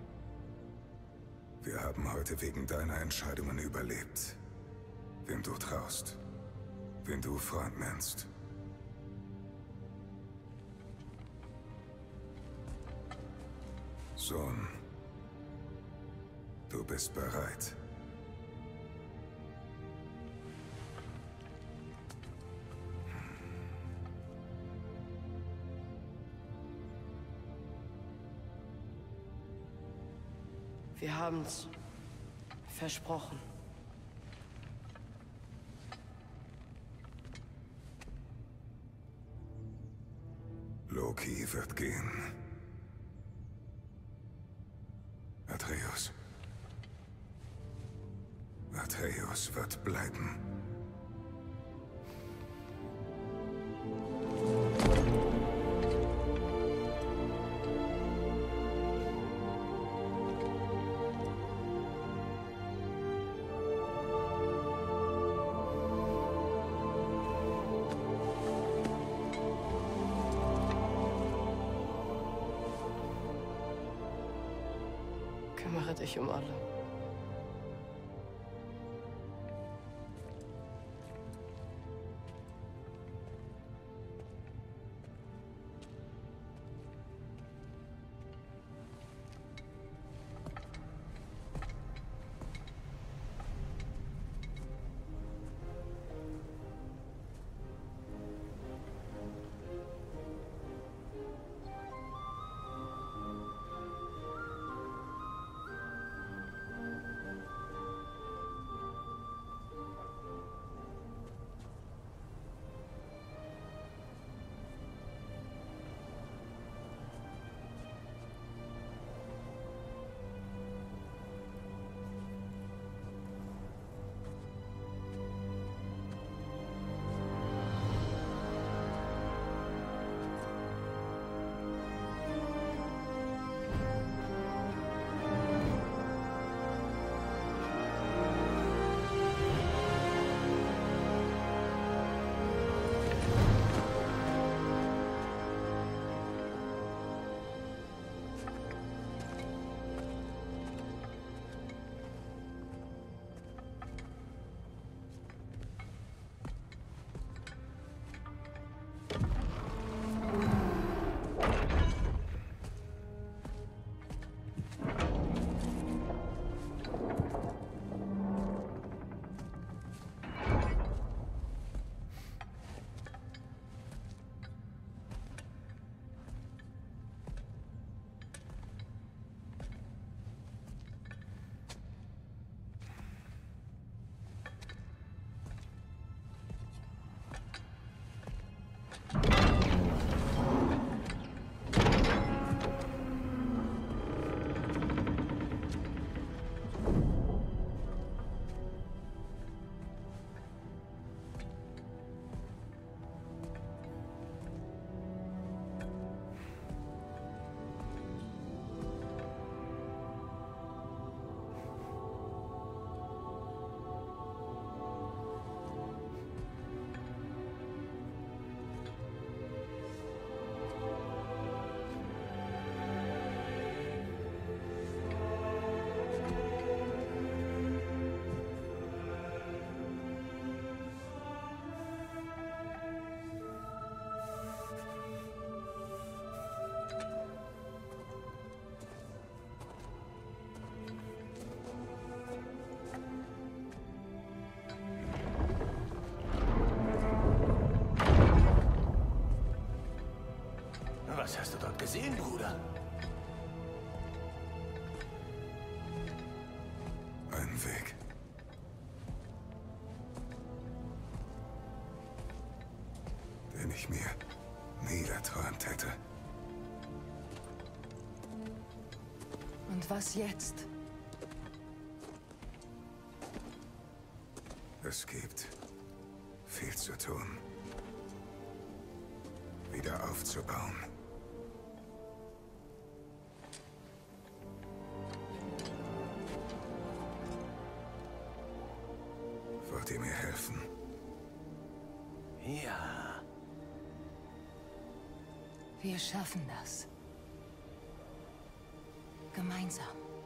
Wir haben heute wegen deiner Entscheidungen überlebt. Wem du traust. Wen du Freund nennst. Sohn, du bist bereit. Wir haben's versprochen. Loki wird gehen. Atreus. Atreus wird bleiben. Kümmere dich um alle. Was hast du dort gesehen, Bruder? Ein Weg. Den ich mir nie erträumt hätte. Und was jetzt? Es gibt viel zu tun. Wieder aufzubauen. Wollt ihr mir helfen? Ja. Wir schaffen das. Gemeinsam.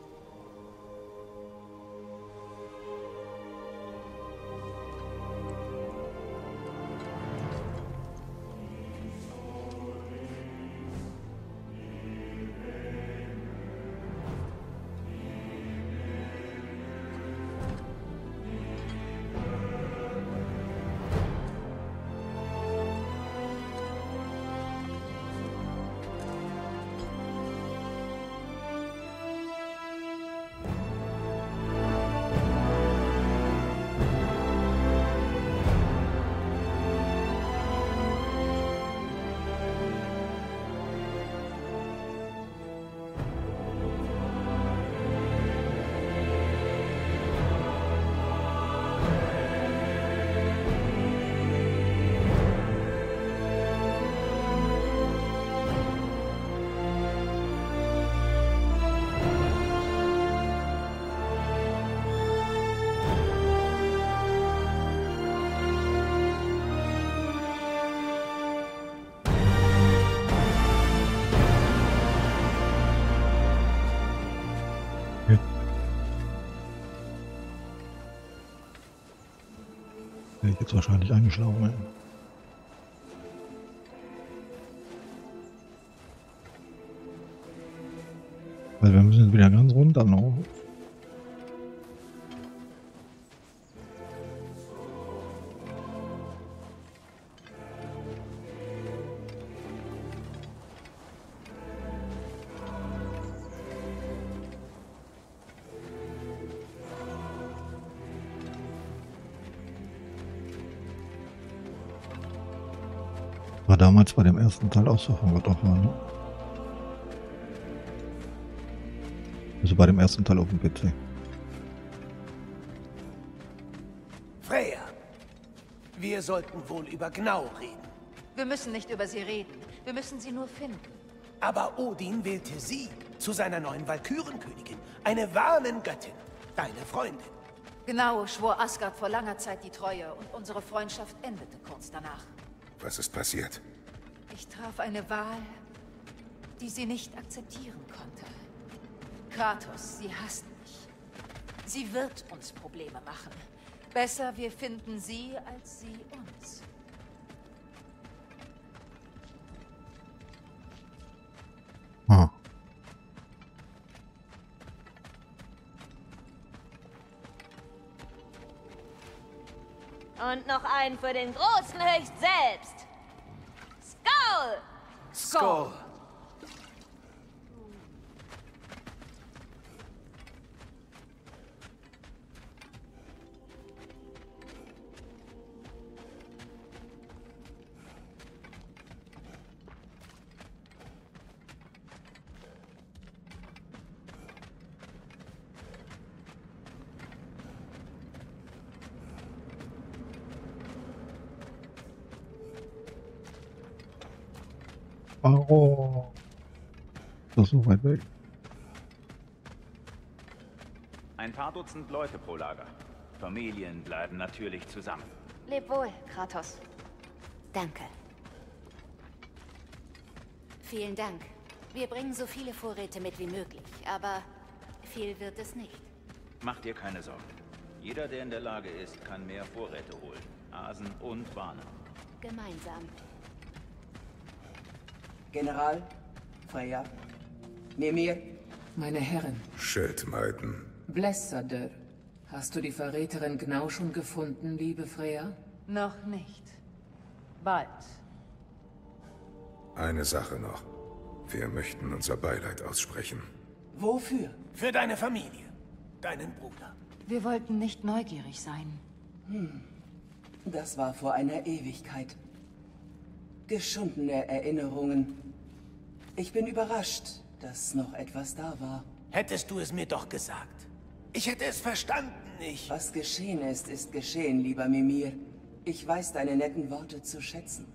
Wäre ich jetzt wahrscheinlich eingeschlafen. Weil wir müssen jetzt wieder ganz runter noch. War damals bei dem ersten Teil auch so von God of War, ne? Also bei dem ersten Teil auf dem PC. Freya, wir sollten wohl über Gnaw reden. Wir müssen nicht über sie reden. Wir müssen sie nur finden. Aber Odin wählte sie zu seiner neuen Walkürenkönigin. Eine Warnengöttin. Deine Freundin. Genau, schwor Asgard vor langer Zeit die Treue und unsere Freundschaft endete kurz danach. Was ist passiert? Ich traf eine Wahl, die sie nicht akzeptieren konnte. Kratos, sie hasst mich. Sie wird uns Probleme machen. Besser, wir finden sie, als sie uns. Ah. Und noch einen für den großen Höchst selbst. Skull! Skull! Oh. Das ist so weit weg. Ein paar Dutzend Leute pro Lager. Familien bleiben natürlich zusammen. Leb wohl, Kratos. Danke. Vielen Dank. Wir bringen so viele Vorräte mit wie möglich, aber viel wird es nicht. Mach dir keine Sorgen. Jeder, der in der Lage ist, kann mehr Vorräte holen. Asen und Warnen. Gemeinsam. General, Freya, Mimir. Meine Herren. Schildmeiden. Blessadör. Hast du die Verräterin Gnaw schon gefunden, liebe Freya? Noch nicht. Bald. Eine Sache noch. Wir möchten unser Beileid aussprechen. Wofür? Für deine Familie. Deinen Bruder. Wir wollten nicht neugierig sein. Das war vor einer Ewigkeit. Geschundene Erinnerungen. Ich bin überrascht, dass noch etwas da war. Hättest du es mir doch gesagt. Ich hätte es verstanden, Was geschehen ist, ist geschehen, lieber Mimir. Ich weiß deine netten Worte zu schätzen.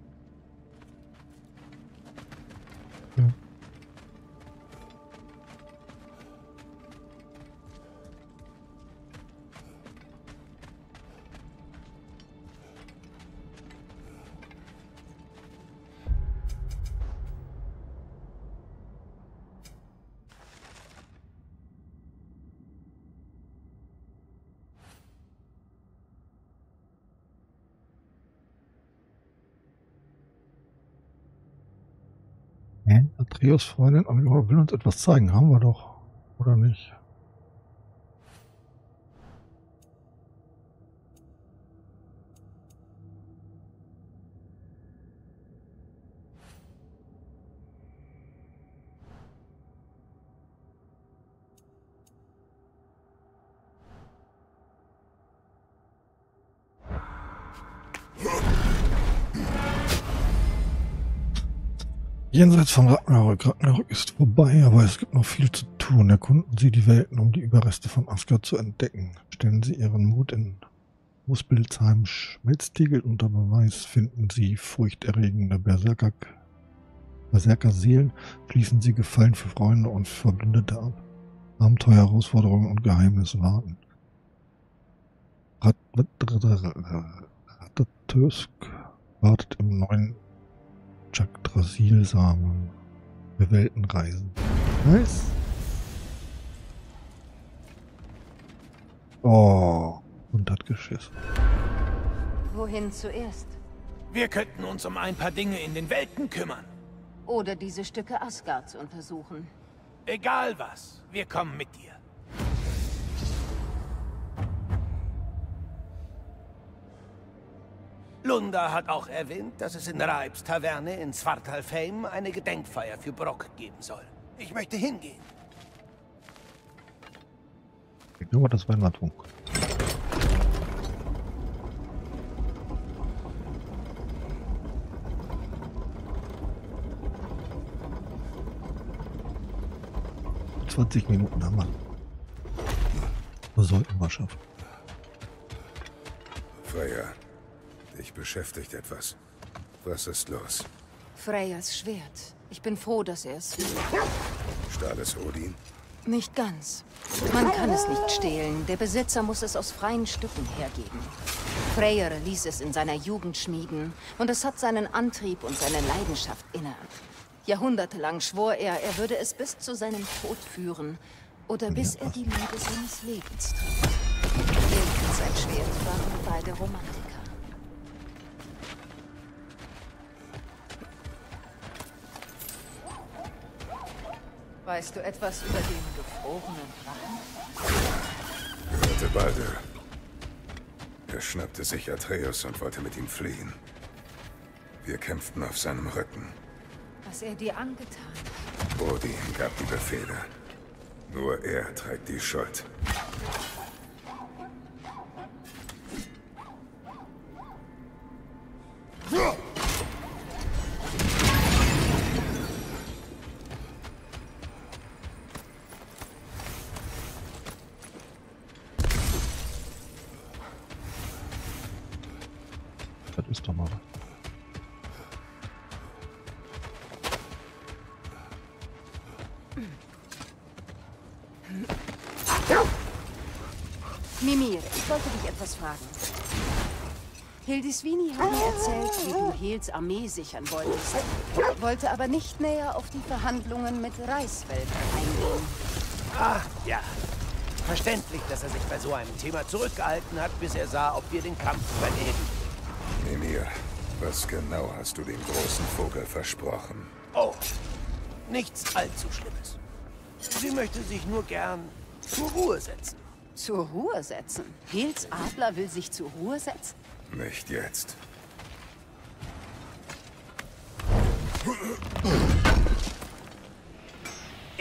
Atreus Freundin Angora will uns etwas zeigen, haben wir doch, oder nicht? Jenseits von Ragnarök. Ragnarök ist vorbei, aber es gibt noch viel zu tun. Erkunden Sie die Welten, um die Überreste von Asgard zu entdecken. Stellen Sie Ihren Mut in Muspelheim Schmelztiegel unter Beweis. Finden Sie furchterregende Berserker-Seelen. Schließen Sie Gefallen für Freunde und Verbündete ab. Abenteuer, Herausforderungen und Geheimnisse warten. Ratatousk wartet im neuen Yggdrasil-Samen. Wir Welten reisen. Nice. Oh, und hat geschissen. Wohin zuerst? Wir könnten uns um ein paar Dinge in den Welten kümmern. Oder diese Stücke Asgards untersuchen. Egal was, wir kommen mit dir. Lunda hat auch erwähnt, dass es in Raibs Taverne in Svartalfheim eine Gedenkfeier für Brok geben soll. Ich möchte hingehen. Ich glaube, das werden wir tun. Minuten haben wir. Das sollten wir schaffen. Freya, dich beschäftigt etwas. Was ist los? Freyas Schwert. Ich bin froh, dass er es will. Stahl es Odin? Nicht ganz. Man kann es nicht stehlen. Der Besitzer muss es aus freien Stücken hergeben. Freyr ließ es in seiner Jugend schmieden und es hat seinen Antrieb und seine Leidenschaft inne. Jahrhundertelang schwor er, er würde es bis zu seinem Tod führen oder bis er die Liebe seines Lebens trifft. Er und sein Schwert waren beide Romantiker. Weißt du etwas über den gefrorenen Drachen? Hörte Baldur. Er schnappte sich Atreus und wollte mit ihm fliehen. Wir kämpften auf seinem Rücken. Was er dir angetan hat. Odin gab die Befehle. Nur er trägt die Schuld. Das ist doch mal was. Mimir, ich wollte dich etwas fragen. Hildisvini hat mir erzählt, wie du Hels Armee sichern wolltest. Wollte aber nicht näher auf die Verhandlungen mit Reiswelt eingehen. Ah, ja. Verständlich, dass er sich bei so einem Thema zurückgehalten hat, bis er sah, ob wir den Kampf überleben. Mimir, was genau hast du dem großen Vogel versprochen? Oh, nichts allzu Schlimmes. Sie möchte sich nur gern zur Ruhe setzen. Zur Ruhe setzen? Hels Adler will sich zur Ruhe setzen? Nicht jetzt.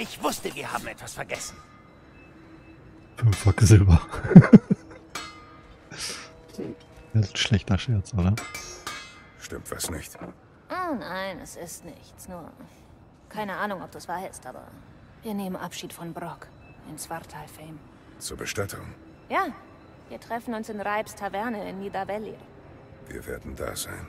Ich wusste, wir haben etwas vergessen. 5 Wack Silber. Das ist ein schlechter Scherz, oder? Stimmt was nicht? Oh nein, es ist nichts. Nur keine Ahnung, ob du es weißt, aber wir nehmen Abschied von Brok in Svartalfheim. Zur Bestattung. Ja, wir treffen uns in Reibs Taverne in Nidavellir. Wir werden da sein.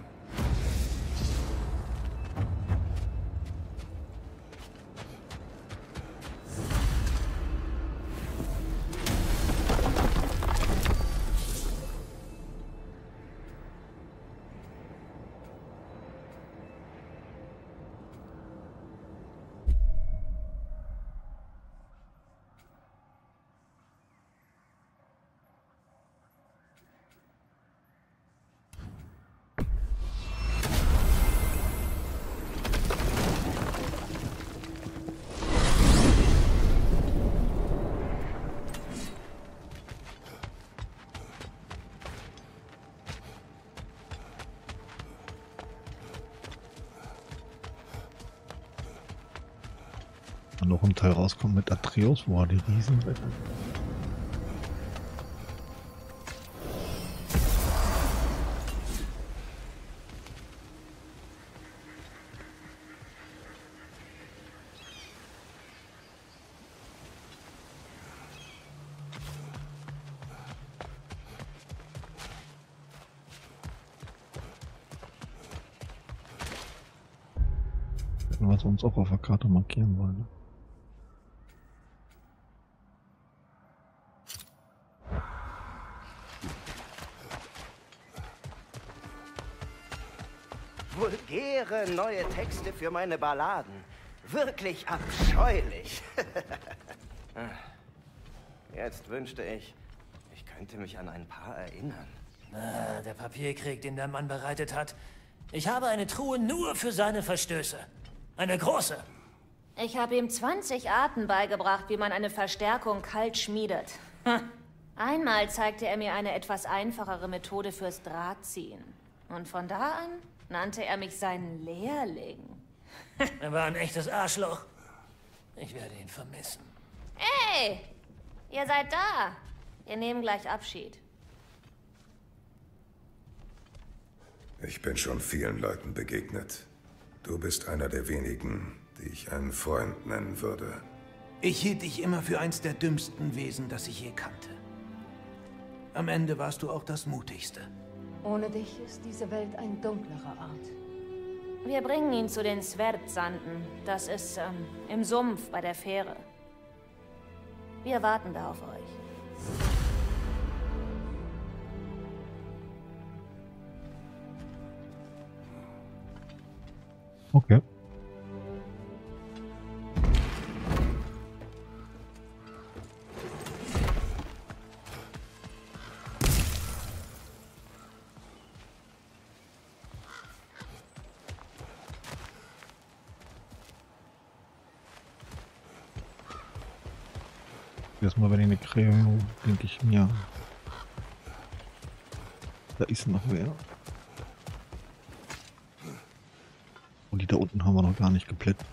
Kann noch ein Teil rauskommen mit Atreus, wo er die Riesen rettet. Hätten wir es uns auch auf der Karte markieren wollen. Ne? Vulgäre neue Texte für meine Balladen. Wirklich abscheulich. Jetzt wünschte ich könnte mich an ein paar erinnern. Ah, der Papierkrieg, den der Mann bereitet hat. Ich habe eine Truhe nur für seine Verstöße. Eine große. Ich habe ihm 20 Arten beigebracht, wie man eine Verstärkung kalt schmiedet. Einmal zeigte er mir eine etwas einfachere Methode fürs Drahtziehen. Und von da an nannte er mich seinen Lehrling. Er war ein echtes Arschloch. Ich werde ihn vermissen. Hey! Ihr seid da. Wir nehmen gleich Abschied. Ich bin schon vielen Leuten begegnet. Du bist einer der wenigen, die ich einen Freund nennen würde. Ich hielt dich immer für eins der dümmsten Wesen, das ich je kannte. Am Ende warst du auch das Mutigste. Ohne dich ist diese Welt ein dunklerer Ort. Wir bringen ihn zu den Sverd-Sanden. Das ist im Sumpf bei der Fähre. Wir warten da auf euch. Okay. Erstmal, wenn ich eine Krähe, denke ich mir, da ist noch wer. Und die da unten haben wir noch gar nicht geplättet.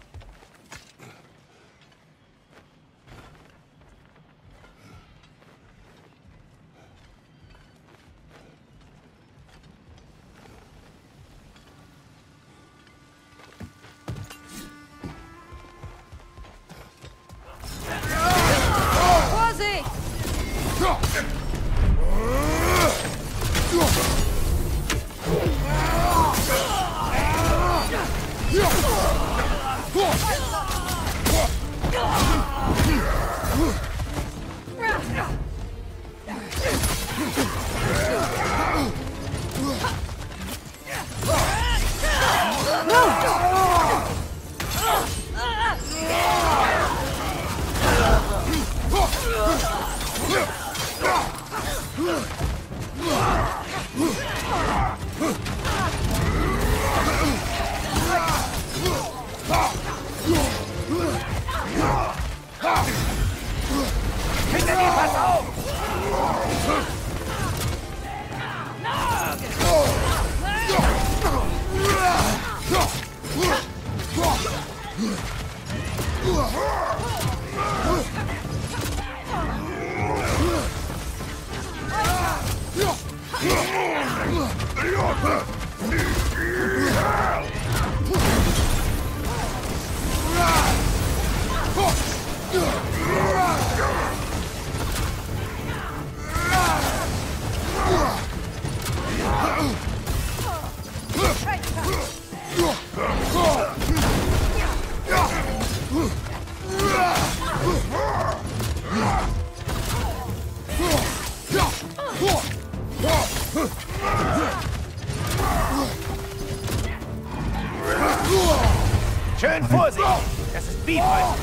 Schön Vorsicht! Das ist Beefheim!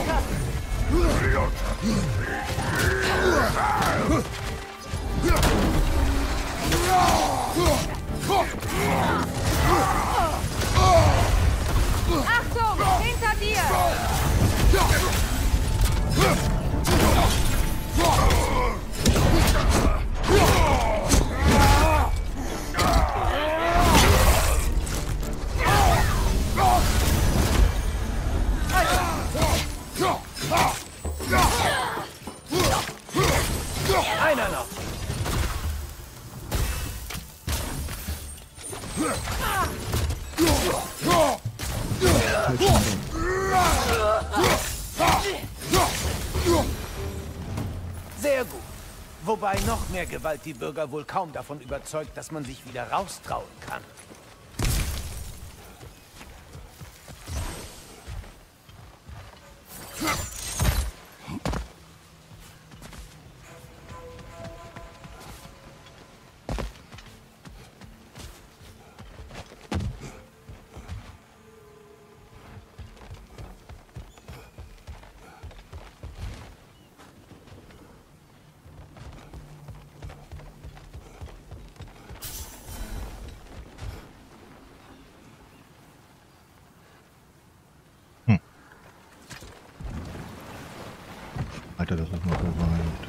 Achtung! Hinter dir! Einer noch! Sehr gut. Wobei noch mehr Gewalt die Bürger wohl kaum davon überzeugt, dass man sich wieder raustrauen kann. Alter, das ist noch verweint.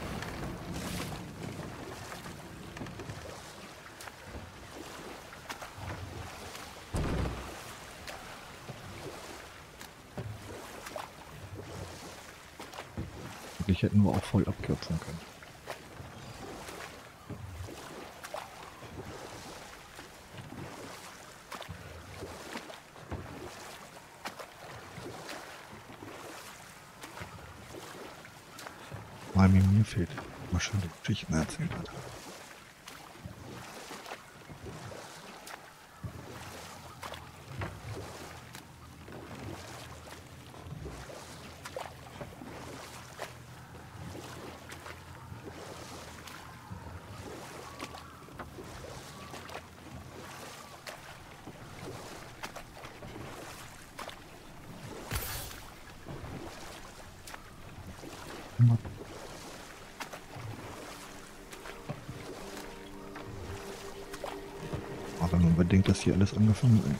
Ich hätten wir auch voll abkürzen können. Weil mir fehlt, was schon die Geschichten erzählt hat. Aber man bedenkt, dass hier alles angefangen ist.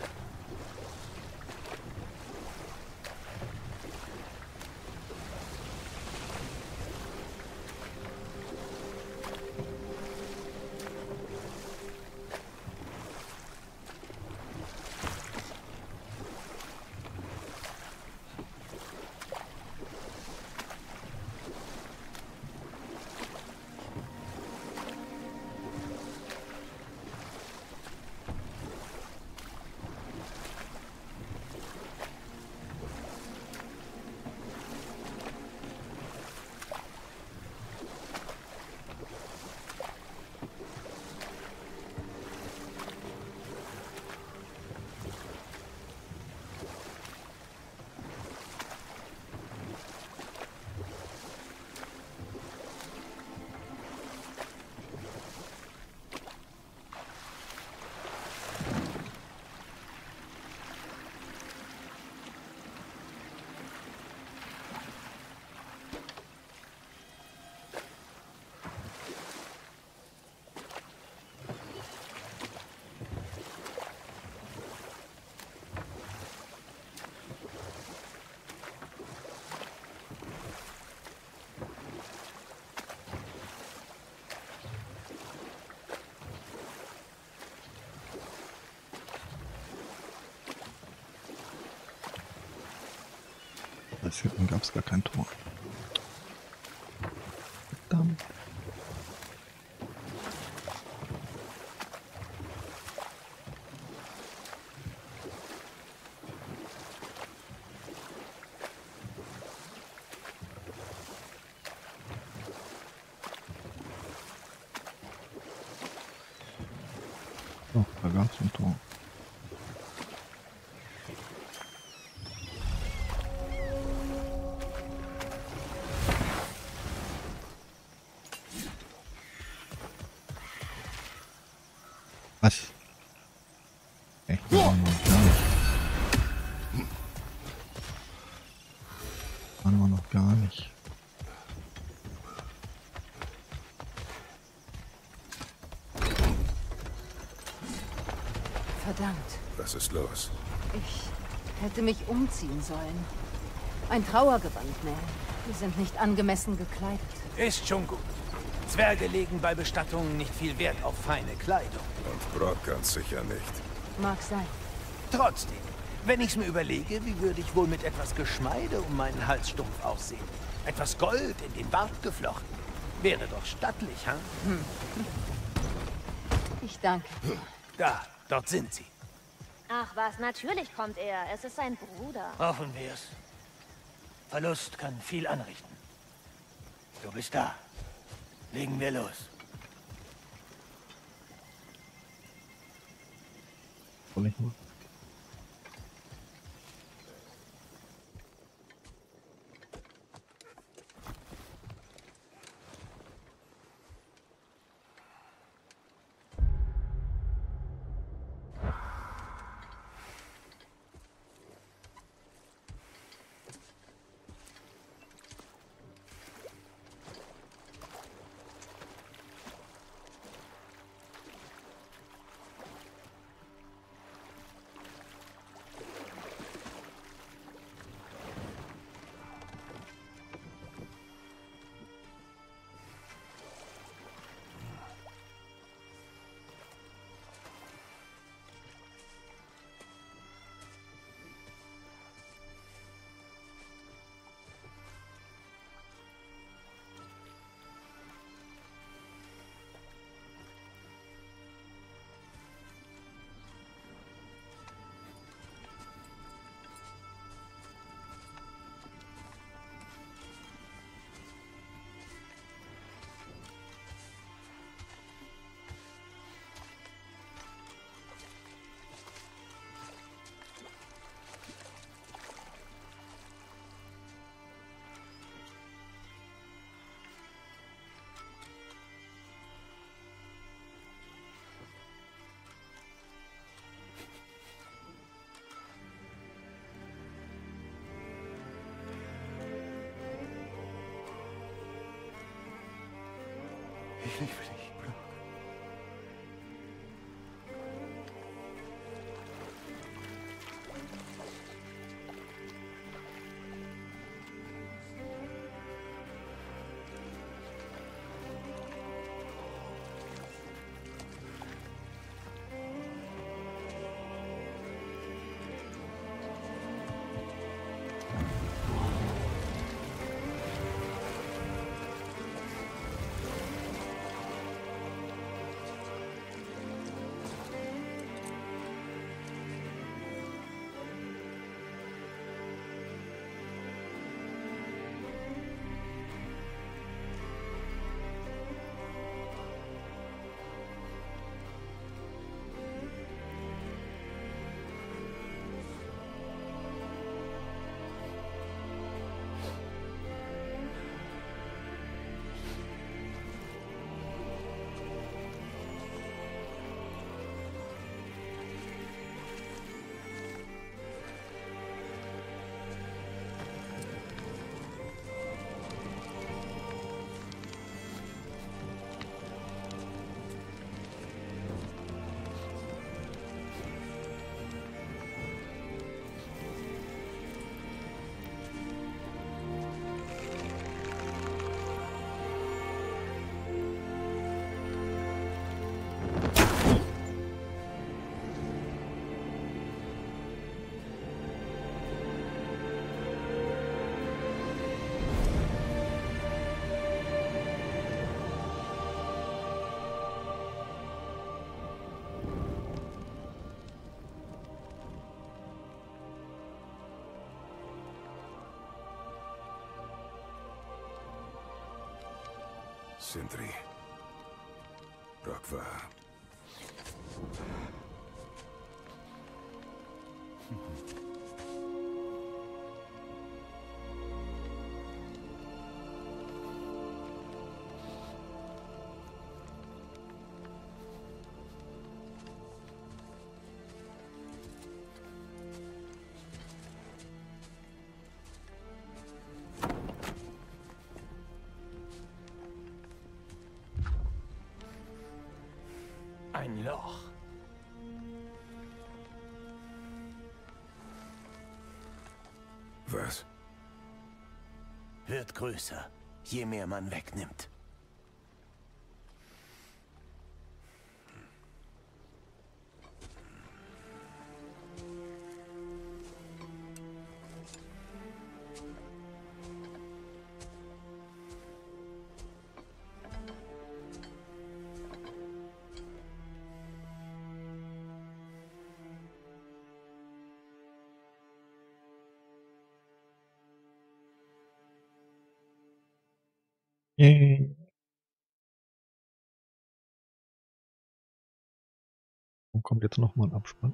Hier unten gab es gar kein Tor. Verdammt. Doch, da gab es ein Tor. Was? Echt? Das waren wir noch gar nicht. Waren wir noch gar nicht. Verdammt. Was ist los? Ich hätte mich umziehen sollen. Ein Trauergewand nähen. Die sind nicht angemessen gekleidet. Ist schon gut. Zwerge legen bei Bestattungen nicht viel Wert auf feine Kleidung. Und Brok ganz sicher nicht. Mag sein. Trotzdem, wenn ich's mir überlege, wie würde ich wohl mit etwas Geschmeide um meinen Halsstumpf aussehen? Etwas Gold in den Bart geflochten. Wäre doch stattlich, ha? Ich danke. Da, dort sind sie. Ach was, natürlich kommt er. Es ist sein Bruder. Hoffen wir's. Verlust kann viel anrichten. Du bist da. Legen wir los. Soll ich mal? Ich liebe dich, Brok. Sindri. Brok war Loch. Was? Wird größer, je mehr man wegnimmt. Und kommt jetzt noch mal ein Abspann.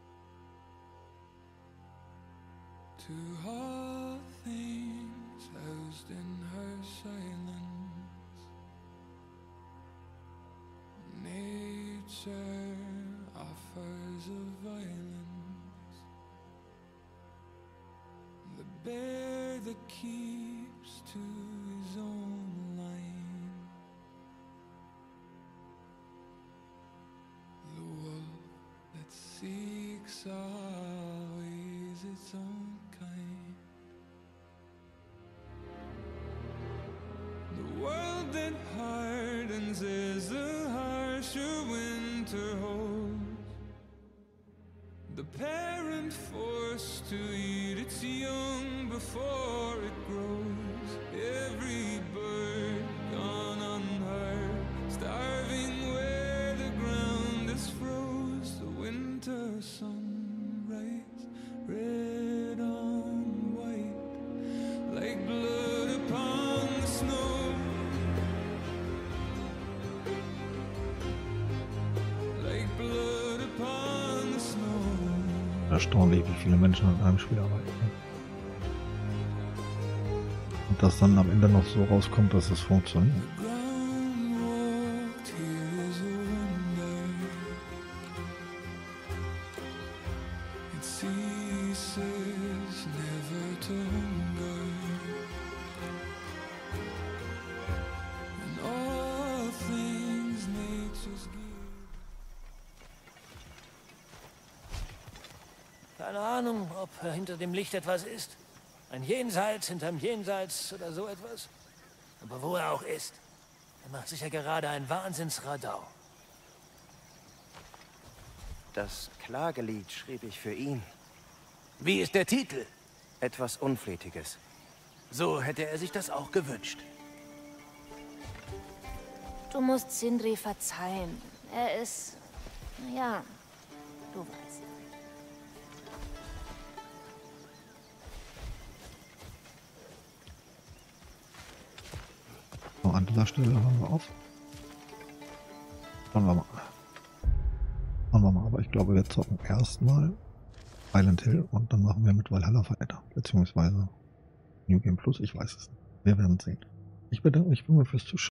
To all things housed in her silence, nature offers a violence, the bear that keeps to his own line, the wolf that seeks always its own kind, the world that hardens as the harsher winter holds, the parent forced to eat its young before it grows, every bird gone unheard, starving where the ground is froze, the winter sunrise, red on white, like blood upon the snow, like blood upon the snow. Erstaunlich, wie viele Menschen an einem Spiel arbeiten. Und dass dann am Ende noch so rauskommt, dass es funktioniert. It ceases never to hunger, and all things nature's gift. Keine Ahnung, ob hinter dem Licht etwas ist. Ein Jenseits hinterm Jenseits oder so etwas. Aber wo er auch ist, er macht sicher gerade ein Wahnsinnsradau. Das Klagelied schrieb ich für ihn. Wie ist der Titel? Etwas Unflätiges. So hätte er sich das auch gewünscht. Du musst Sindri verzeihen. Er ist... ja, du weißt. So, an dieser Stelle hören wir auf. Schauen wir mal. Aber ich glaube, wir zocken erstmal Silent Hill und dann machen wir mit Valhalla weiter. Beziehungsweise New Game Plus, ich weiß es nicht. Wir werden sehen. Ich bedanke mich fürs Zuschauen.